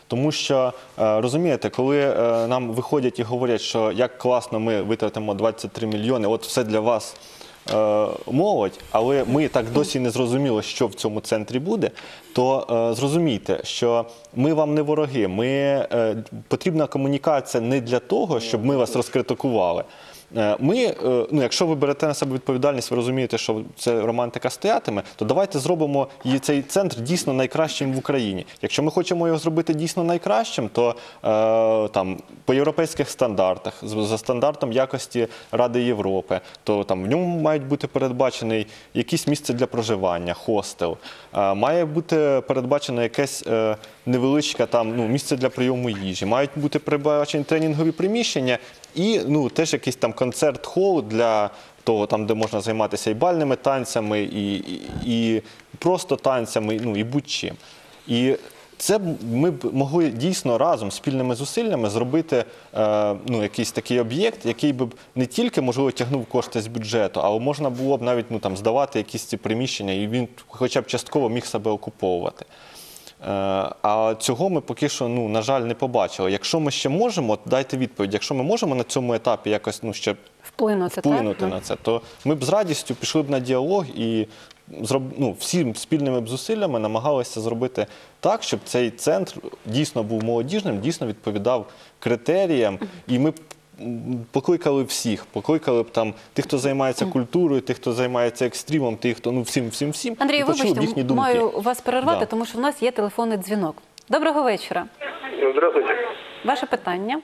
S16: Тому що, розумієте, коли нам виходять і говорять, що як класно ми витратимо 23 мільйони, от все для вас молодь, але ми так досі не зрозуміли, що в цьому центрі буде, то зрозумійте, що ми вам не вороги, потрібна комунікація не для того, щоб ми вас розкритикували. Якщо ви берете на себе відповідальність, ви розумієте, що це романтика стоятиме, то давайте зробимо цей центр дійсно найкращим в Україні. Якщо ми хочемо його зробити дійсно найкращим, то по європейських стандартах, за стандартом якості Ради Європи, то в ньому мають бути передбачений якесь місце для проживання, хостел, має бути передбачено якесь невеличке місце для прийому їжі, мають бути передбачені тренінгові приміщення і теж якийсь концерт-хол для того, де можна займатися і бальними танцями, і просто танцями, і будь-чим. І це ми б могли дійсно разом, спільними зусиллями зробити якийсь такий об'єкт, який би не тільки, можливо, тягнув кошти з бюджету, але можна було б навіть здавати якісь ці приміщення, і він хоча б частково міг себе окуповувати. А цього ми поки що, на жаль, не побачили. Якщо ми ще можемо, дайте відповідь, якщо ми можемо на цьому етапі якось ще вплинути на це, то ми б з радістю пішли б на діалог і всім спільними зусиллями намагалися зробити так, щоб цей центр дійсно був молодіжним, дійсно відповідав критеріям, і ми покликали всіх, покликали б тих, хто займається культурою, тих, хто займається екстримом, тих, хто всім,
S1: Андрій,
S16: і почули б їхні
S1: вибачте,
S16: думки.
S1: маю вас перервати, тому що в нас є телефонний дзвінок. Доброго вечора.
S17: Здравствуйте.
S1: Ваше питання.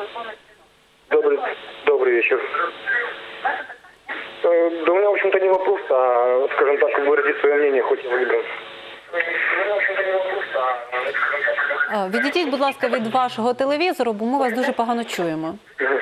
S17: Добрый вечер. Да у меня, в общем-то, не вопрос, а, скажем так, выразить свое мнение, хоть и выбрал.
S1: Відійдіть, будь ласка, від вашого телевізору, бо ми вас дуже погано чуємо.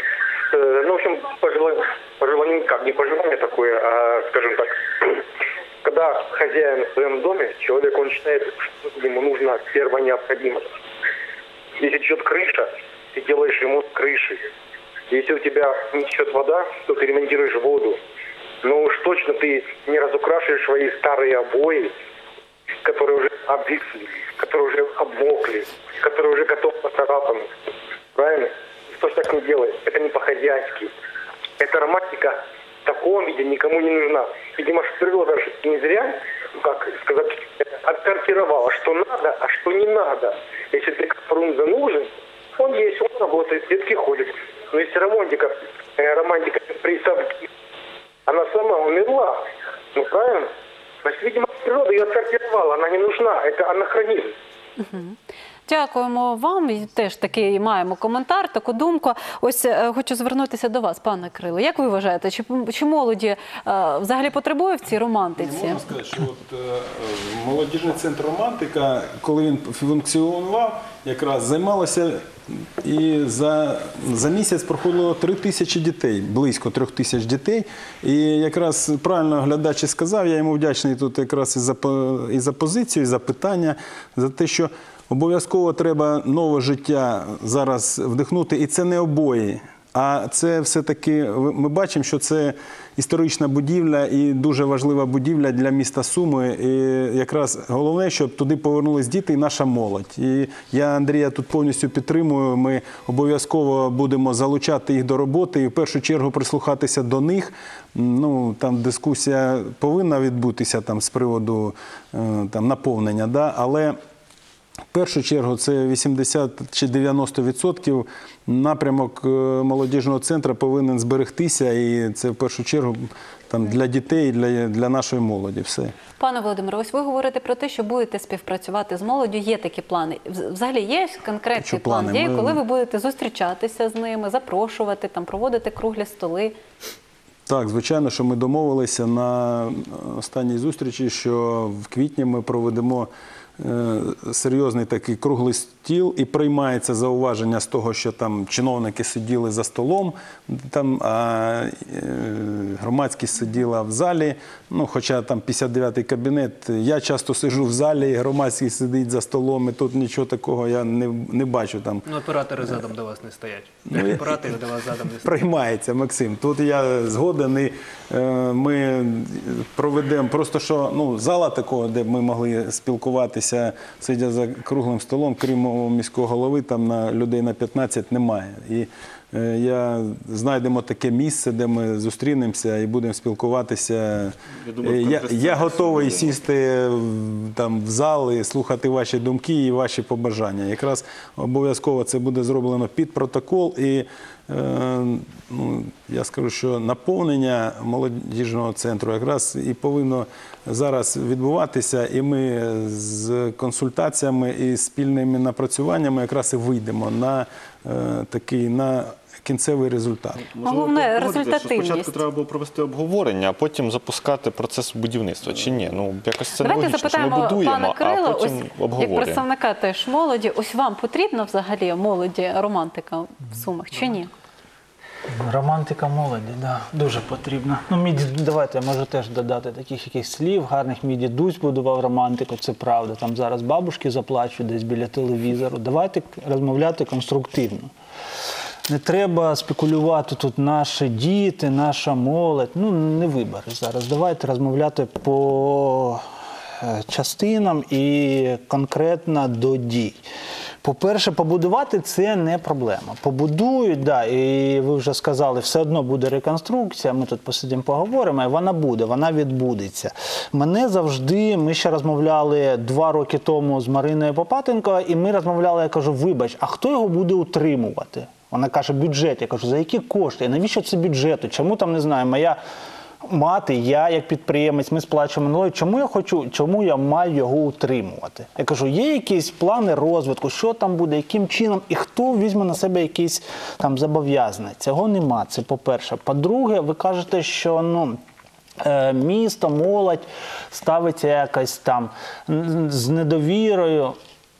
S17: В общем, пожелание, как не пожелание такое, а, скажем так, когда хозяин в своем доме, человек, он считает, что ему нужна первая необходимость. Если течет крыша, ты делаешь ремонт крыши. Если у тебя не течет вода, то ты ремонтируешь воду. Но уж точно ты не разукрашиваешь свои старые обои, которые уже обвисли, которые уже обмокли, которые уже готовы поцарапаны. Правильно? Кто ж так не делает? Это не по-хозяйски. Эта романтика в таком виде никому не нужна. Видимо, природа же не зря, как сказать, отсортировала, что надо, а что не надо. Если ты фрунзе нужен, он есть, он работает, детки ходят. Но если романтика приставки, она сама умерла, правильно? Значит, видимо, природа ее отсортировала, она не нужна, это анахронизм.
S1: Дякуємо вам. І теж такий маємо коментар, таку думку. Ось хочу звернутися до вас, пане Крило. Як ви вважаєте, чи молоді взагалі потребує в цій романтиці?
S3: Можна сказати, що молодіжний центр «Романтика», коли він функціонував, якраз займалося і за місяць проходило 3000 дітей, близько 3000 дітей. І якраз правильно глядач і сказав, я йому вдячний тут якраз і за позицію, і за питання, за те, що обов'язково треба нове життя зараз вдихнути, і це не обої, а це все-таки, ми бачимо, що це історична будівля і дуже важлива будівля для міста Суми. І якраз головне, щоб туди повернулись діти і наша молодь. І я Андрія тут повністю підтримую, ми обов'язково будемо залучати їх до роботи і в першу чергу прислухатися до них. Там дискусія повинна відбутися з приводу наповнення, да? Але в першу чергу це 80 чи 90% напрямок молодіжного центру повинен зберегтися, і це в першу чергу для дітей, для нашої молоді. Все.
S1: Пане Володимире, ось ви говорите про те, що будете співпрацювати з молоддю, є такі плани. Взагалі є конкретний план дій, коли ви будете зустрічатися з ними, запрошувати, проводити круглі столи?
S3: Так, звичайно, що ми домовилися на останній зустрічі, що в квітні ми проведемо серйозний такий круглий стіл, і приймається зауваження з того, що там чиновники сиділи за столом, а громадськість сиділа в залі, хоча там 59-й кабінет, я часто сиджу в залі, громадськість сидить за столом, і тут нічого такого я не бачу.
S14: Оператори задом до вас не стоять. Оператори до вас задом не стоять.
S3: Приймається, Максим. Тут я згоден, і ми проведемо, просто що зала такого, де б ми могли спілкуватися, сидя за круглим столом, крім у міського голови там на людей на 15 немає. І знайдемо таке місце, де ми зустрінемося і будемо спілкуватися. Я готовий сісти там в зал і слухати ваші думки і ваші побажання. Якраз обов'язково це буде зроблено під протокол. І я скажу, що наповнення молодіжного центру якраз і повинно зараз відбуватися, і ми з консультаціями і спільними напрацюваннями якраз і вийдемо на кінцевий результат.
S1: Головне – результативність.
S16: Спочатку треба було провести обговорення, а потім запускати процес будівництва. Чи ні? Якось це нелогічно, що ми будуємо, а потім обговорюємо.
S1: Як представника теж молоді, ось вам потрібна взагалі молоді романтика в Сумах чи ні?
S18: Романтика молоді, да, дуже потрібна. Давайте, я можу теж додати таких якихось слів гарних. Мій дідусь будував романтику, це правда. Там зараз бабушки заплачуть десь біля телевізору. Давайте розмовляти конструктивно. Не треба спекулювати тут наші діти, наша молодь. Не вибереш зараз. Давайте розмовляти по частинам і конкретно до дій. По-перше, побудувати – це не проблема. Побудують, да, і ви вже сказали, все одно буде реконструкція, ми тут посидимо, поговоримо, і вона буде, вона відбудеться. Ми ще розмовляли 2 роки тому з Мариною Попатенко, і ми розмовляли, я кажу, вибач, а хто його буде утримувати? Вона каже, бюджет. Я кажу, за які кошти? І навіщо це бюджету? Чому там, не знаю, моя мати, я як підприємець, ми сплачуємо налоги. Чому я маю його утримувати? Я кажу, є якісь плани розвитку, що там буде, яким чином, і хто візьме на себе якісь там зобов'язання? Цього нема, це по-перше. По-друге, ви кажете, що місто, молодь ставиться якось там з недовірою.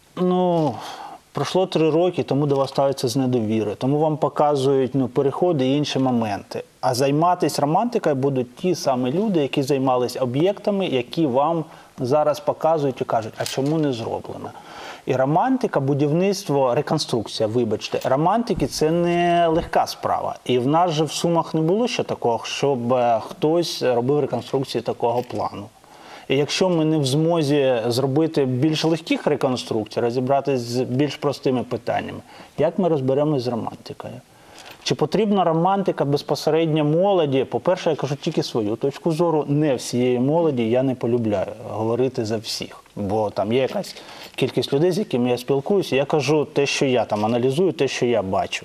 S18: Пройшло 3 роки, тому до вас ставиться з недовірою, тому вам показують переходи і інші моменти. А займатися романтикою будуть ті самі люди, які займалися об'єктами, які вам зараз показують і кажуть, а чому не зроблено. І романтика, будівництво, реконструкція, вибачте, романтики – це не легка справа. І в нас же в Сумах не було ще такого, щоб хтось робив реконструкції такого плану. І якщо ми не в змозі зробити більш легких реконструкцій, розібратися з більш простими питаннями, як ми розберемося з романтикою? Чи потрібна романтика безпосередньо молоді? По-перше, я кажу тільки свою точку зору, не всієї молоді, я не полюбляю говорити за всіх. Бо там є якась кількість людей, з якими я спілкуюся, я кажу те, що я там аналізую, те, що я бачу.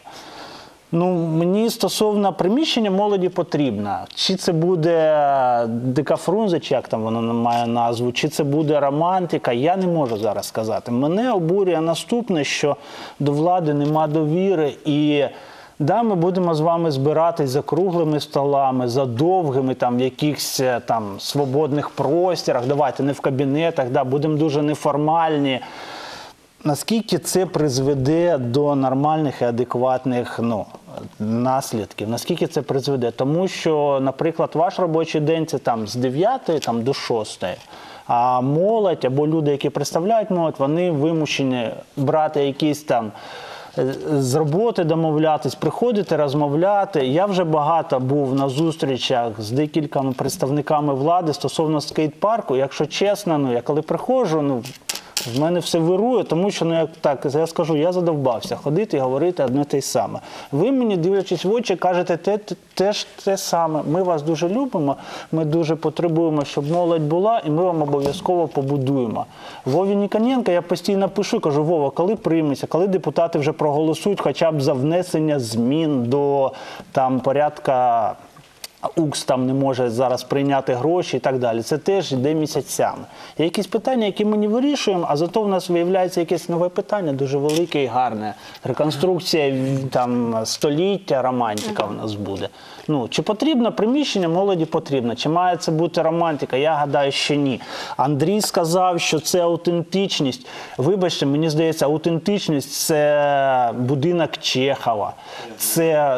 S18: Мені стосовно приміщення молоді потрібно. Чи це буде Дика Фрунзе, чи як там воно має назву, чи це буде романтика, я не можу зараз сказати. Мене обурює наступне, що до влади нема довіри і да, ми будемо з вами збиратись за круглими столами, за довгими там в якихось там свободних просторах, давайте не в кабінетах, да, будемо дуже неформальні. Наскільки це призведе до нормальних і адекватних наслідків? Наскільки це призведе? Тому що, наприклад, ваш робочий день – це там з 9 до 6. А молодь або люди, які представляють молодь, вони вимушені брати якісь там з роботи домовлятись, приходити, розмовляти. Я вже багато був на зустрічах з декількома представниками влади стосовно скейт-парку. Якщо чесно, я коли приходжу, в мене все вирує, тому що, я скажу, я задовбався ходити і говорити одне те й саме. Ви мені, дивлячись в очі, кажете теж те саме. Ми вас дуже любимо, ми дуже потребуємо, щоб молодь була, і ми вам обов'язково побудуємо. Вові Ніконенко я постійно пишу, кажу, Вова, коли прийметься, коли депутати вже проголосують хоча б за внесення змін до порядка УКС там не може зараз прийняти гроші і так далі. Це теж йде місяцями. Є якісь питання, які ми не вирішуємо, а зато в нас виявляється якесь нове питання, дуже велике і гарне. Реконструкція століття, романтика в нас буде. Чи потрібно приміщення? Молоді потрібно. Чи має це бути романтика? Я гадаю, що ні. Андрій сказав, що це аутентичність. Вибачте, мені здається, аутентичність – це будинок Чехова. Це...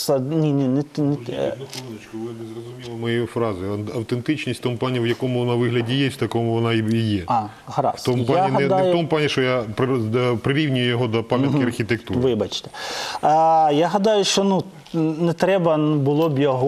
S13: Ви не зрозуміли моєї фрази. Автентичність в тому плані, в якому вона вигляді є, в такому вона і є.
S18: Гаразд.
S13: Не в тому плані, що я прирівнюю його до пам'ятки архітектури.
S18: Вибачте. Я гадаю, що не треба було б його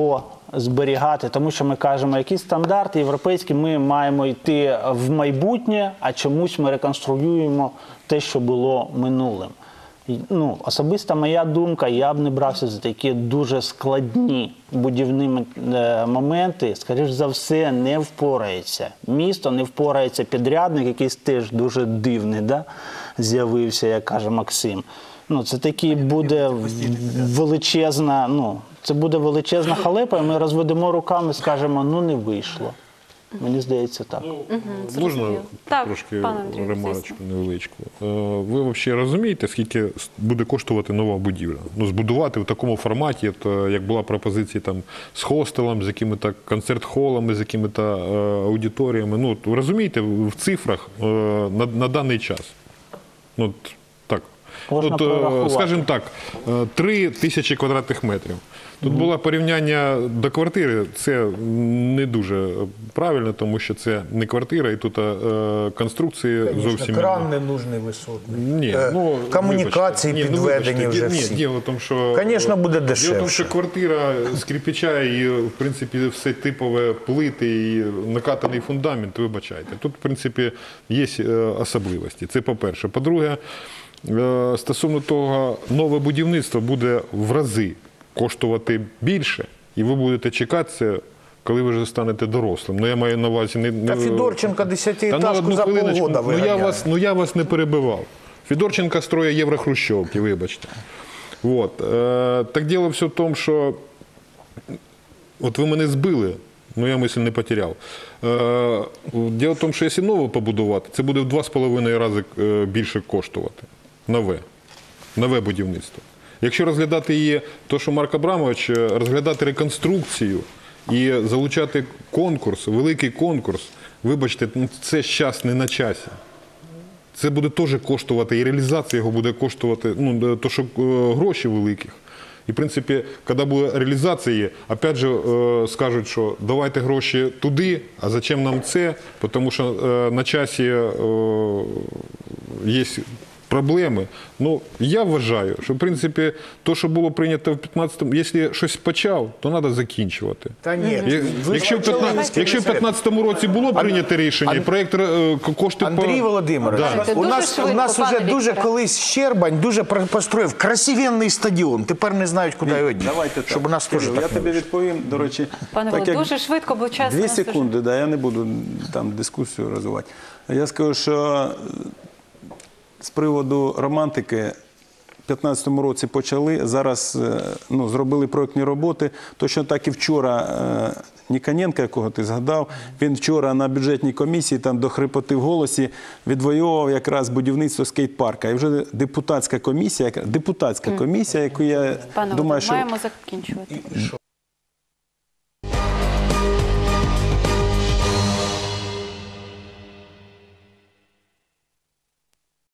S18: зберігати, тому що ми кажемо, які стандарти європейські, ми маємо йти в майбутнє, а чомусь ми реконструюємо те, що було минулим. Ну, особиста моя думка, я б не брався за такі дуже складні будівні моменти. Скоріш за все, не впорається. Місто не впорається, підрядник, якийсь теж дуже дивний, да, з'явився, як каже Максим. Ну, це таки буде величезна, ну, це буде величезна халепа, і ми розведемо руками, скажемо, ну не вийшло. Мені здається, так.
S13: Можна
S1: Так,
S13: трошки
S1: пане Андрію,
S13: ремарочку невеличку? Ви взагалі розумієте, скільки буде коштувати нова будівля? Ну, збудувати в такому форматі, як була пропозиція там, з хостелом, з якими-то концерт-холами, з якими-то аудиторіями. Ну, ви розумієте, в цифрах на даний час? Ну, так. Тут, скажімо так, 3000 квадратних метрів. Тут було порівняння до квартири, це не дуже правильно, тому що це не квартира, і тут конструкції зовсім...
S19: Кран не нужний висотний.
S13: Ні, ну,
S19: комунікації підведені вже всі.
S13: Діло в тому, що...
S19: Звісно, буде дешевше.
S13: Діло в тому, що квартира з кирпича і, в принципі, все типове плити і накатаний фундамент, вибачайте. Тут, в принципі, є особливості. Це по-перше. По-друге, стосовно того, нове будівництво буде в рази коштувати більше, і ви будете чекати це, коли ви вже станете дорослим. Ну, я маю на увазі...
S19: Та Федорченко 10-етажку за полгода виганяє.
S13: Я вас не перебивав. Федорченко строїть єврохрущовки, вибачте. Вот. Так діло все в тому, що от ви мене збили, ну я мисль не потеряв. Діло в тому, що якщо нове побудувати, це буде в 2,5 рази більше коштувати. Нове будівництво. Якщо розглядати її, то, що Марк Абрамович, розглядати реконструкцію і залучати конкурс, великий конкурс, вибачте, це зараз не на часі. Це буде теж коштувати, і реалізація його буде коштувати, ну, то, що гроші великих. І, в принципі, коли буде реалізація, опять же, скажуть, що давайте гроші туди, а зачем нам це? Тому що на часі є проблеми. Ну, я вважаю, що, в принципі, то, що було прийнято в 15-му, якщо щось почав, то треба закінчувати.
S19: Та ні.
S13: Якщо в 15-му році було прийнято рішення, і проєкт кошти...
S19: Андрій Володимирович, у нас вже дуже колись Щербань дуже построїв красивенний стадіон. Тепер не знають, куди його діти. Щоб у нас теж так.
S3: Я тобі відповім, до речі...
S1: Пане Володимире, дуже швидко, бо час...
S3: 2 секунди, да, я не буду там дискусію розвивати. Я скажу, що з приводу романтики в 2015 році почали, зараз зробили проєктні роботи. Точно так і вчора Ніконенко, якого ти згадав, він вчора на бюджетній комісії там до хрипоти в голосі відвоював якраз будівництво скейт-парка. І вже депутатська комісія, яку я
S1: Пане
S3: думаю,
S1: Володимире, маємо закінчувати.